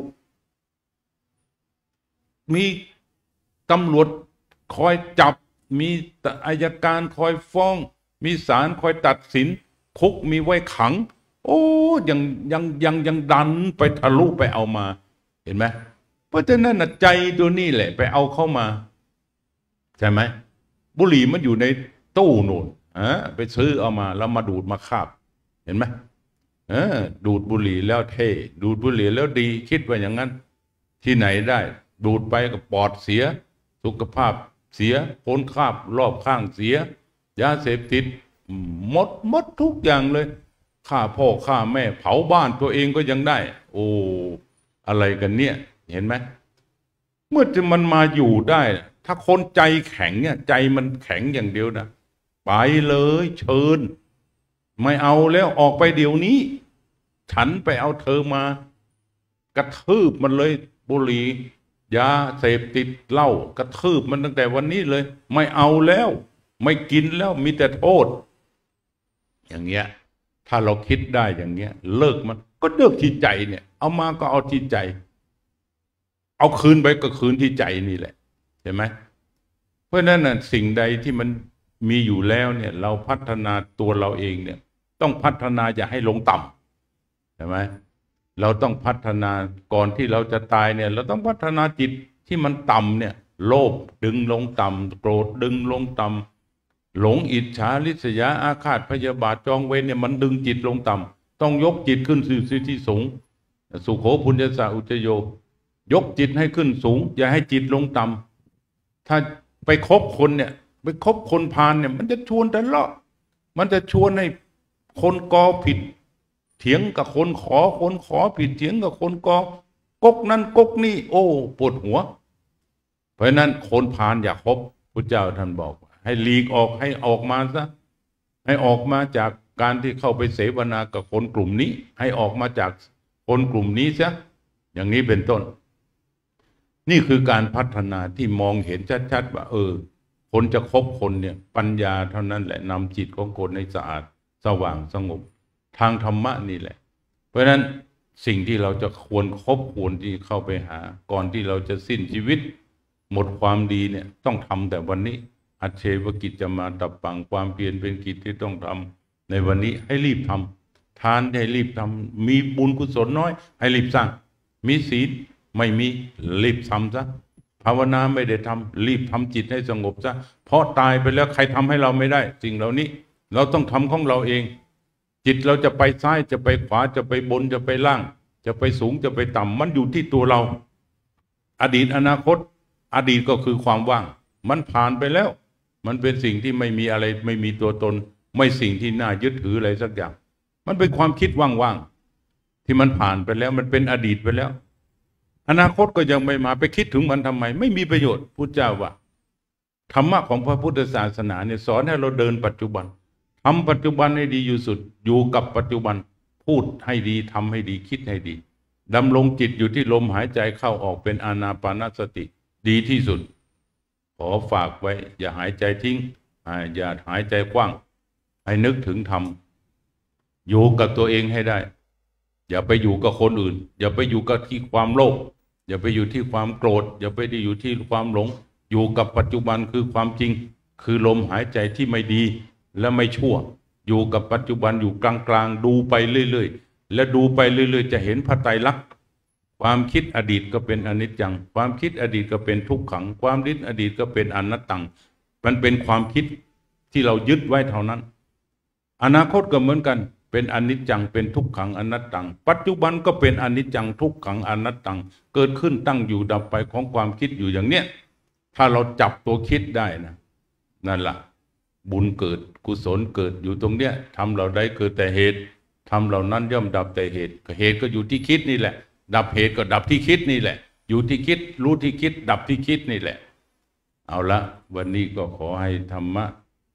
[SPEAKER 4] มีตำรวจคอยจับมีอัยการคอยฟ้องมีศาลคอยตัดสินคุกมีไว้ขังโอ้ยังยังยังยังดันไปทะลุไปเอามาเห็นไหมเพราะฉะนั้นใจตัวนี้แหละไปเอาเข้ามาใช่ไหมบุหรี่มันอยู่ในตู้นู่นอ่ะไปซื้อเอามาแล้วมาดูดมาคาบเห็นไหมเออดูดบุหรี่แล้วเท่ดูดบุหรี่แล้วดีคิดว่าอย่างนั้นที่ไหนได้ดูดไปก็ปอดเสียสุขภาพเสียคนคาบรอบข้างเสียยาเสพติดหมดหมดทุกอย่างเลยฆ่าพ่อฆ่าแม่เผาบ้านตัวเองก็ยังได้โอ้อะไรกันเนี่ยเห็นไหมเมื่อจะมันมาอยู่ได้ถ้าคนใจแข็งเนี่ยใจมันแข็งอย่างเดียวนะไปเลยเชิญไม่เอาแล้วออกไปเดี๋ยวนี้ฉันไปเอาเธอมากระทืบมันเลยบุหรี่ยาเสพติดเหล้ากระทืบมันตั้งแต่วันนี้เลยไม่เอาแล้วไม่กินแล้วมีแต่โทษอย่างเงี้ยถ้าเราคิดได้อย่างเงี้ยเลิกมันก็เลิกที่ใจเนี่ยเอามาก็เอาที่ใจเอาคืนไปก็คืนที่ใจนี่แหละเห็นไหมเพราะฉะนั้นน่ะสิ่งใดที่มันมีอยู่แล้วเนี่ยเราพัฒนาตัวเราเองเนี่ยต้องพัฒนาอย่าให้ลงต่ำใช่ไหมเราต้องพัฒนาก่อนที่เราจะตายเนี่ยเราต้องพัฒนาจิตที่มันต่ำเนี่ยโลภดึงลงต่ำโกรธดึงลงต่ำหลงอิจฉาริษยาอาฆาตพยาบาทจองเวรเนี่ยมันดึงจิตลงต่ำต้องยกจิตขึ้นสู่ที่สูงสุโขปุญญสาอุจโยยกจิตให้ขึ้นสูงอย่าให้จิตลงต่ำถ้าไปคบคนเนี่ยไปคบคนพาลเนี่ยมันจะชวนทะเลาะมันจะชวนให้คนกอผิดเถียงกับคนขอคนขอผิดเถียงกับคนกอกกนั้นกกนี่โอ้ปวดหัวเพราะนั้นคนพาลอย่าคบพุทธเจ้าท่านบอกให้หลีกออกให้ออกมาซะให้ออกมาจากการที่เข้าไปเสวนากับคนกลุ่มนี้ให้ออกมาจากคนกลุ่มนี้ซะอย่างนี้เป็นต้นนี่คือการพัฒนาที่มองเห็นชัดๆว่าเออคนจะคบคนเนี่ยปัญญาเท่านั้นแหละนำจิตของคนให้สะอาดสว่างสงบทางธรรมะนี่แหละเพราะฉะนั้นสิ่งที่เราจะควรคบควรที่เข้าไปหาก่อนที่เราจะสิ้นชีวิตหมดความดีเนี่ยต้องทำแต่วันนี้อัจเชวกิจจะมาตับปังความเพียรเป็นกิจที่ต้องทำในวันนี้ให้รีบทำทานให้รีบทำมีบุญกุศลน้อยให้รีบสร้างมีศีลไม่มีรีบทำซะภาวนาไม่ได้ทำรีบทำจิตให้สงบซะเพราะตายไปแล้วใครทำให้เราไม่ได้สิ่งเหล่านี้เราต้องทำของเราเองจิตเราจะไปซ้ายจะไปขวาจะไปบนจะไปล่างจะไปสูงจะไปต่ำมันอยู่ที่ตัวเราอดีตอนาคตอดีตก็คือความว่างมันผ่านไปแล้วมันเป็นสิ่งที่ไม่มีอะไรไม่มีตัวตนไม่สิ่งที่น่ายึดถืออะไรสักอย่างมันเป็นความคิดว่างๆที่มันผ่านไปแล้วมันเป็นอดีตไปแล้วอนาคตก็ยังไม่มาไปคิดถึงมันทำไมไม่มีประโยชน์พุทธเจ้าว่าธรรมะของพระพุทธศาสนาเนี่ยสอนให้เราเดินปัจจุบันทำปัจจุบันให้ดีอยู่สุดอยู่กับปัจจุบันพูดให้ดีทำให้ดีคิดให้ดีดำรงจิตอยู่ที่ลมหายใจเข้าออกเป็นอานาปานสติดีที่สุดขอฝากไว้อย่าหายใจทิ้งอย่าหายใจกว้างให้นึกถึงธรรมอยู่กับตัวเองให้ได้อย่าไปอยู่กับคนอื่นอย่าไปอยู่กับที่ความโลภอย่าไปอยู่ที่ความโกรธอย่าไปอยู่ที่ความหลงอยู่กับปัจจุบันคือความจริงคือลมหายใจที่ไม่ดีและไม่ชั่วอยู่กับปัจจุบันอยู่กลางๆดูไปเรื่อยๆและดูไปเรื่อยๆจะเห็นพระไตรลักษณ์ความคิดอดีตก็เป็นอนิจจังความคิดอดีตก็เป็นทุกขังความคิดอดีตก็เป็นอนัตตังมันเป็นความคิดที่เรายึดไว้เท่านั้นอนาคตก็เหมือนกันเป็นอนิจจังเป็นทุกขังอนัตตังปัจจุบันก็เป็นอนิจจังทุกขังอนัตตังเกิดขึ้นตั้งอยู่ดับไปของความคิดอยู่อย่างเนี้ยถ้าเราจับตัวคิดได้นะนั่นแหละบุญเกิดกุศลเกิดอยู่ตรงเนี้ยทำเราได้เกิดแต่เหตุทำเหล่านั้นย่อมดับแต่เหตุเหตุก็อยู่ที่คิดนี่แหละดับเหตุก็ดับที่คิดนี่แหละอยู่ที่คิดรู้ที่คิดดับที่คิดนี่แหละเอาละวันนี้ก็ขอให้ธรรมะ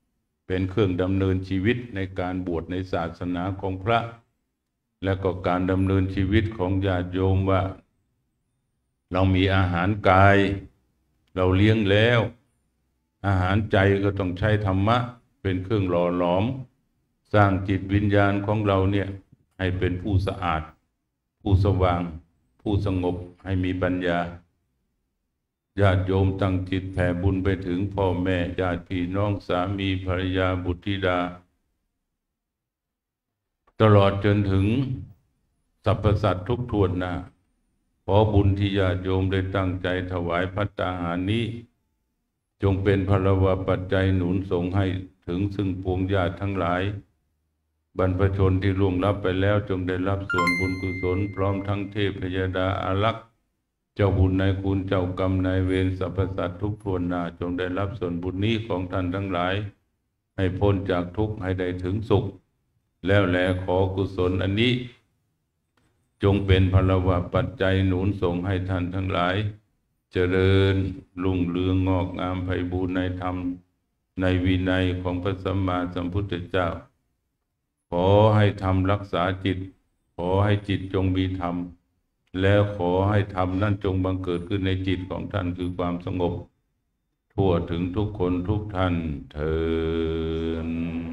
[SPEAKER 4] เป็นเครื่องดำเนินชีวิตในการบวชในศาสนาของพระ และก็การดำเนินชีวิตของญาติโยมว่าเรามีอาหารกายเราเลี้ยงแล้วอาหารใจก็ต้องใช้ธรรมะเป็นเครื่องหล่อหลอมสร้างจิตวิญญาณของเราเนี่ยให้เป็นผู้สะอาดผู้สว่างผู้สงบให้มีปัญญาญาติโยมตั้งจิตแผ่บุญไปถึงพ่อแม่ญาติพี่น้องสามีภรรยาบุตรธิดาตลอดจนถึงสรรพสัตว์ทุกทวนหน้าขอบุญที่ญาติโยมได้ตั้งใจถวายภัตตาหารนี้จงเป็นพลวะปัจจัยหนุนส่งให้ถึงซึ่งปวงญาติทั้งหลายบรรพชนที่ล่วงลับไปแล้วจงได้รับส่วนบุญกุศลพร้อมทั้งเทพพยดาอารักษ์เจ้าบุญนายคุณเจ้ากรรมนายเวรสรรพสัตว์ทุกทวนหน้าจงได้รับส่วนบุญนี้ของท่านทั้งหลายให้พ้นจากทุกข์ให้ได้ถึงสุขแล้วแลขอกุศลอันนี้จงเป็นพลวะปัจจัยหนุนส่งให้ท่านทั้งหลายเจริญรุ่งเรืองงอกงามไพบูรย์ในธรรมในวินัยของพระสัมมาสัมพุทธเจ้าขอให้ธรรมรักษาจิตขอให้จิตจงมีธรรมแล้วขอให้ธรรมนั้นจงบังเกิดขึ้นในจิตของท่านคือความสงบทั่วถึงทุกคนทุกท่านเถิด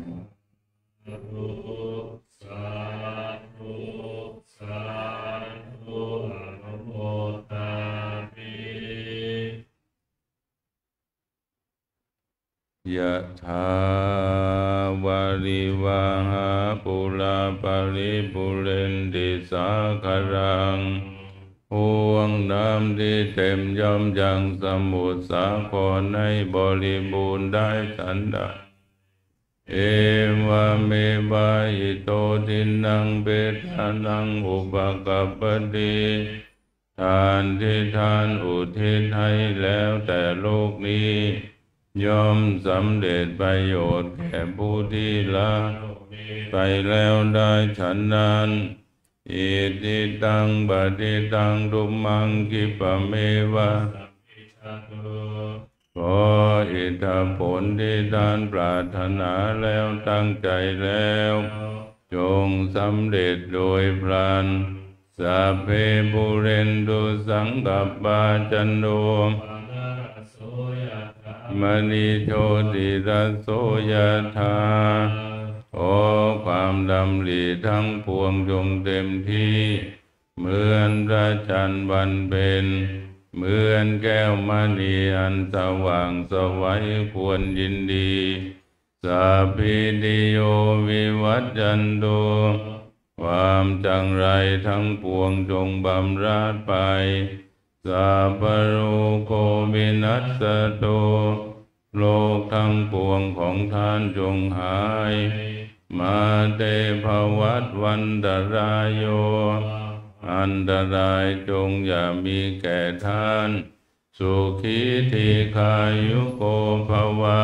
[SPEAKER 1] สาธุสาธุอนุโมทามิ
[SPEAKER 2] ยะถาวาริวาหาปุราปาริปุเรนติสาคารังห่วงน้ำที่เต็มย่อมยังสมุทรสาครให้บริบูรณ์ได้ทันใดเอวะเมวะอิโตทินังเบทานังอุปกัปปติทานที่ทานอุทิศให้แล้วแต่โลกนี้ย่อมสำเร็จประโยชน์แก่ผู้ที่ละไปแล้วได้ฉันนั้นอิติตังปฏิตังตุมังคิปะเมวะขออิทธผลที่ท่านปรารถนาแล้วตั้งใจแล้วจงสำเร็จโดยพลันสัพเพปุเรนตุสังกัปปาจันโนมณีโชติรัสโสยธาขอความดำริทั้งปวงจงเต็มที่เหมือนพระจันทร์วันเพ็ญเหมือนแก้วมณีอันสว่างสวัยควรยินดีสัพพิติโยวิวัจจันตุความจังไรทั้งปวงจงบำราดไปสัพพโรโควินัสสโตโลกทั้งปวงของท่านจงหายมาเตภวัตวันตรายโยอันตรายจงอย่ามีแก่ท่านสุขีทีขายุโกภวา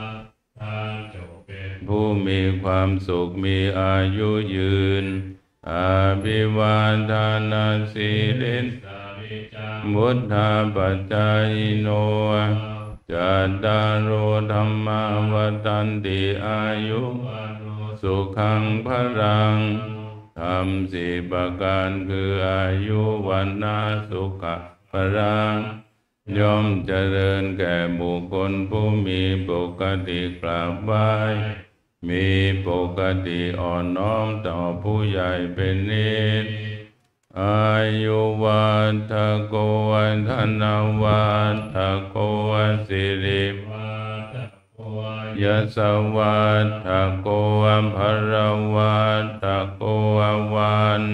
[SPEAKER 2] ผู้มีความสุขมีอายุยืนอาภิวาทานาสีลินมุทธาปัจจายโนจัตตารโอธรรมวัฏันติอายุสุขังพลังธรรมสี่ประการคืออายุวันนาสุขะพลังย่อมเจริญแก่บุคคลผู้มีปกติกราบไหว้มีปกติอ่อนน้อมต่อผู้ใหญ่เป็นนิจอายุวันทะโกวันธนาวันทะโกวันสิริยะสวัสทะโกวันภรวันทะโกวัน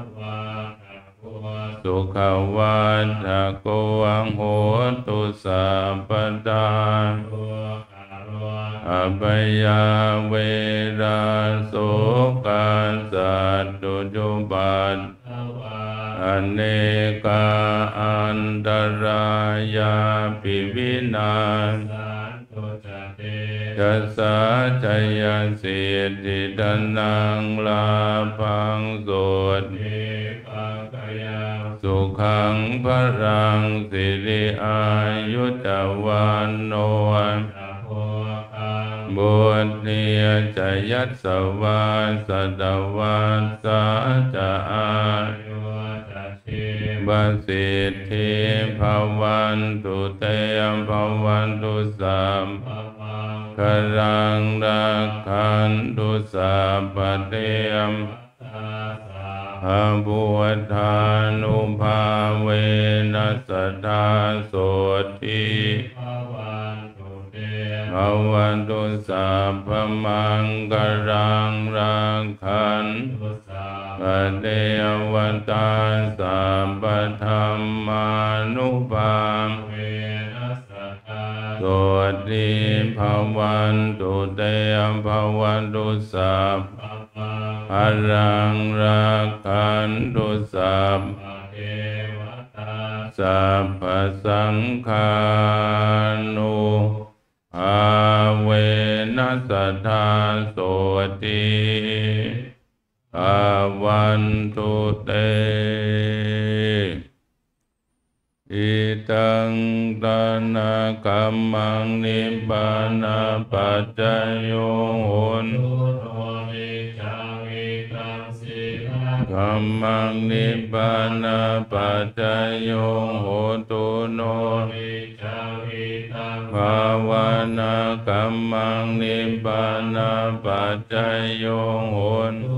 [SPEAKER 2] สุขวันทะโกวันโหตุสัพพทาอภัยยาเวราโสกาสัตตุจุปัฏอเนกาอันตรายาปิวินาจัสสะจยันสิทธิดานังลาภังโสดสุขังพรังสิริอายุจวันโนมบุตติยจยัสสวาสดาวัสสะจะอายุวัตถิบัสสิทธิภาวันตุเตมภาวันตุสัมภวังครังรักขันตุสัพพเตมภาบุตธานุภาเวนัสธาโสทิภาวันตุสัพพมังคลังรักขันตุสัพพเทวตาสัพพธรรมานุภาเวนัสธาโสทิภาวันตุเตภาวันตุสัพพพลังรักขันตุสัพพเทวตาสัพพสังฆานุภาเวนัสธาโสติภาวันตุเตอิตังตนะกัมมังนิพพานาปัจจโยโหตุกัมมังนิพพานาปัจจโยโหตุโนภาวนากัมมังนิพพานาปัจจโยโหตุ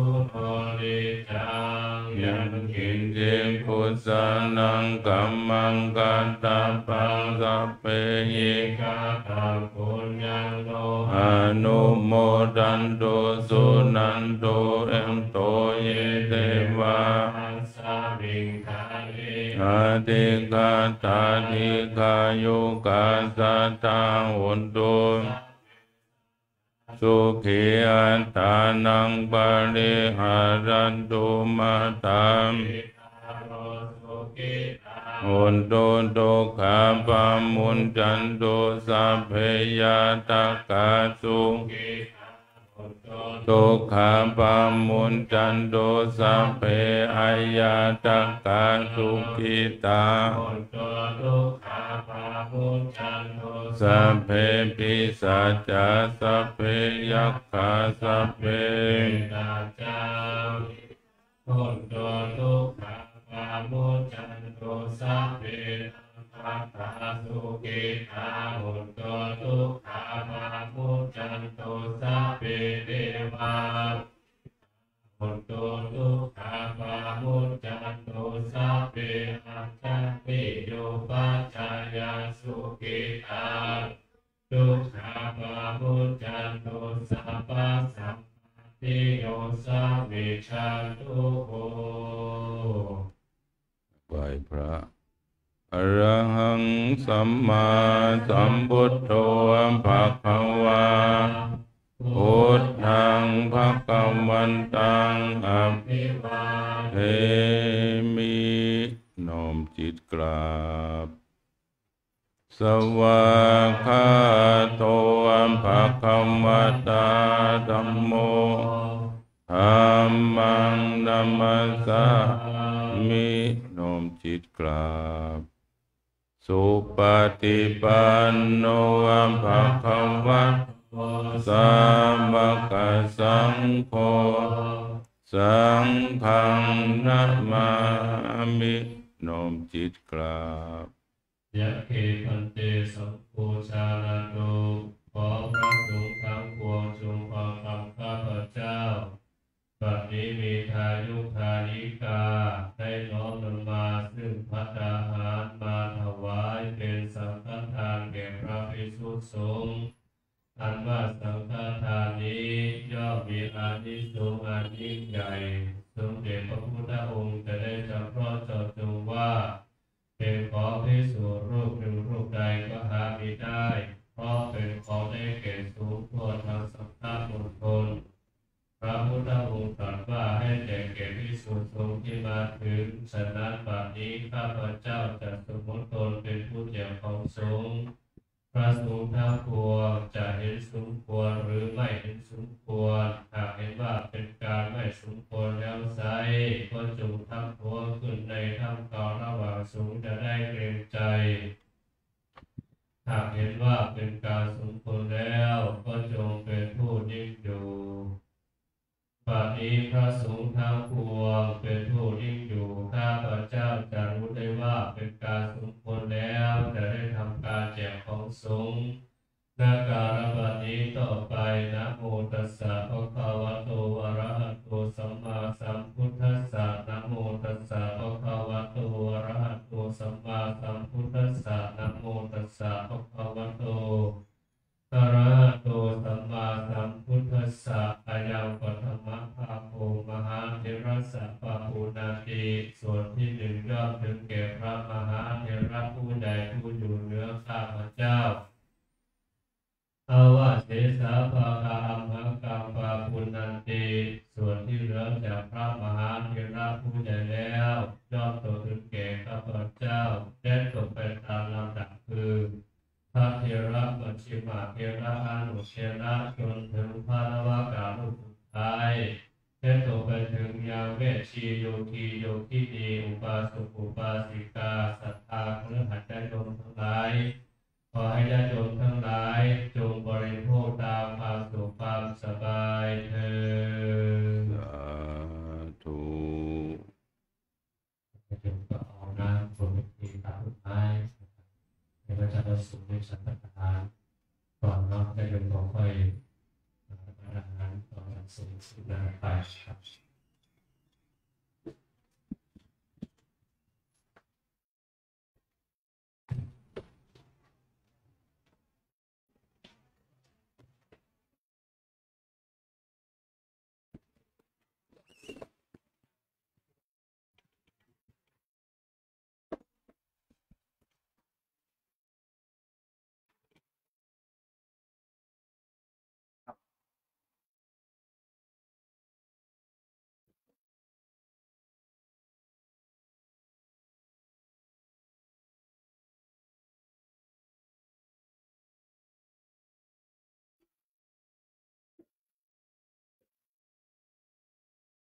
[SPEAKER 2] ยังกินเจพุทธานังกัมมังกันตาปังสัพเพหิกาตังปุญญังโลอนุโมทันโตสุนันโตเอ็มโตเยเตวะสามิงคาลิอาติกาตาติกายุกาสัตตาหุนตุสุขีอัตตานังปริหารันตุมาตัมหุนตุตุขาปามุนจันตุสัพเพยาตากาสุตุขาปามุนจันตุสัพเพอายาตากาสุขิตาสัพเพปิสัจจาสัพเพยัคขาสัพเพตาจาหุนตุตุขาปามุนจันตุสัพเพสัพพะสุขิตาหุนตุตุขาปามุนจันตุสัพเพเทวาหุนตุตุขาปามุนจันตุสัพเพอัตตาปิโยปัจจายสุขิตาตุขาปามุนจันตุสัพพะสัพพิโยสัพวิชันตุโภไหว้พระอรหังสัมมาสัมพุทโธภะคะวาพุทธังภะคะวันตังอภิวาเทมิน้อมจิตกราบสวากขาโตภะคะวะตาธัมโมธัมมังนัมมัสสามิน้อมจิตกราบสุปฏิปันโนภะคะวะโตสาวกสังโฆสังฆังนะมามิน้อมจิตกราบยะเขพันเตสัมโพชาลโตขอพระสงฆ์ทั้งปวงจงฟังคำข้าพเจ้าบัดนี้มีทายุทายิกาได้น้อมนำมาซึ่งภัตตาหารมาถวายเป็นสังฆทานแก่พระภิกษุสงฆ์อันว่าสังฆทานนี้ย่อมมีอานิสงส์อันยิ่งใหญ่สมเด็จพระพุทธองค์จะได้จำเพาะเจาะจงว่าเป็นขอภิกษุรูปหนึ่งรูปใดก็หาไม่ได้เพราะเป็นของได้แก่สูงทั่วทางสัมภามณฑลพระพุทธองค์ตรัสว่าให้แจกแก่ภิกษุสงฆ์ที่มาถึงฉะนั้นบัดนี้ข้าพเจ้าจะสมมติตนเป็นผู้แจกของสงฆ์พระสงฆ์ทั้งปวงจะเห็นสมควรหรือไม่เห็นสมควรหากเห็นว่าเป็นการไม่สมควรแล้วไซร้ก็จงทักท้วงขึ้นในท่ามกลางระหว่างสงฆ์จะได้เกรงใจหากเห็นว่าเป็นการสมควรแล้วก็จงเป็น
[SPEAKER 1] พระสงฆ์ทั้งปวงเป็นผู้ยิ่งอยู่ข้าพเจ้าจะรู้ได้ว่าเป็นการสมควรแล้วจะได้ทำการแจกของสงฆ์นาการบัดนี้ต่อไปนะโมตัสสะภะคะวะโตอะระหะโตสัมมาสัมพุทธัสสะนะโมตัสสะภะคะวะโตอะระหะโตสัมมาสัมพุทธัสสะนะโมตัสสะภะคะวะโตอะระหะโตสัมมาสัมพุทธัสสะอายังปัทมะภาโภมหาเถระสะปะปุนาติส่วนที่หนึ่งย่อมถึงแก่พระมหาเถระผู้ใดผู้อยู่เหนือข้าพเจ้าอาวาเสสาภาคาอัมหกังปาปุณันติส่วนที่เหลือจากพระมหาเถระผู้ใหญ่แล้วย่อมตกถึงแก่ข้าพเจ้าและตกไปตามลำดับคือพระเถระปัจฉิมาเถระอนุเถระจนถึงพระนวากาลุสุดท้ายและตกไปถึงยาเวชีโยคีโยคีนีอุปาสกอุปาสิกาสัทธาเครือขัดใจโยมทั้งหลายขอให้ญาติโยมทั้งหลายจงบริโภคตามความสุขความสบายเถิด
[SPEAKER 2] สาธุ
[SPEAKER 1] โยมก็เอาน้ำฝนตีตามต้นไม้ในพระจันทร์สูงด้วยสันตทานก่อนเนาะญาติโยมก็ค่อยรับประทานอาหารตอนสูงสุดนะครับ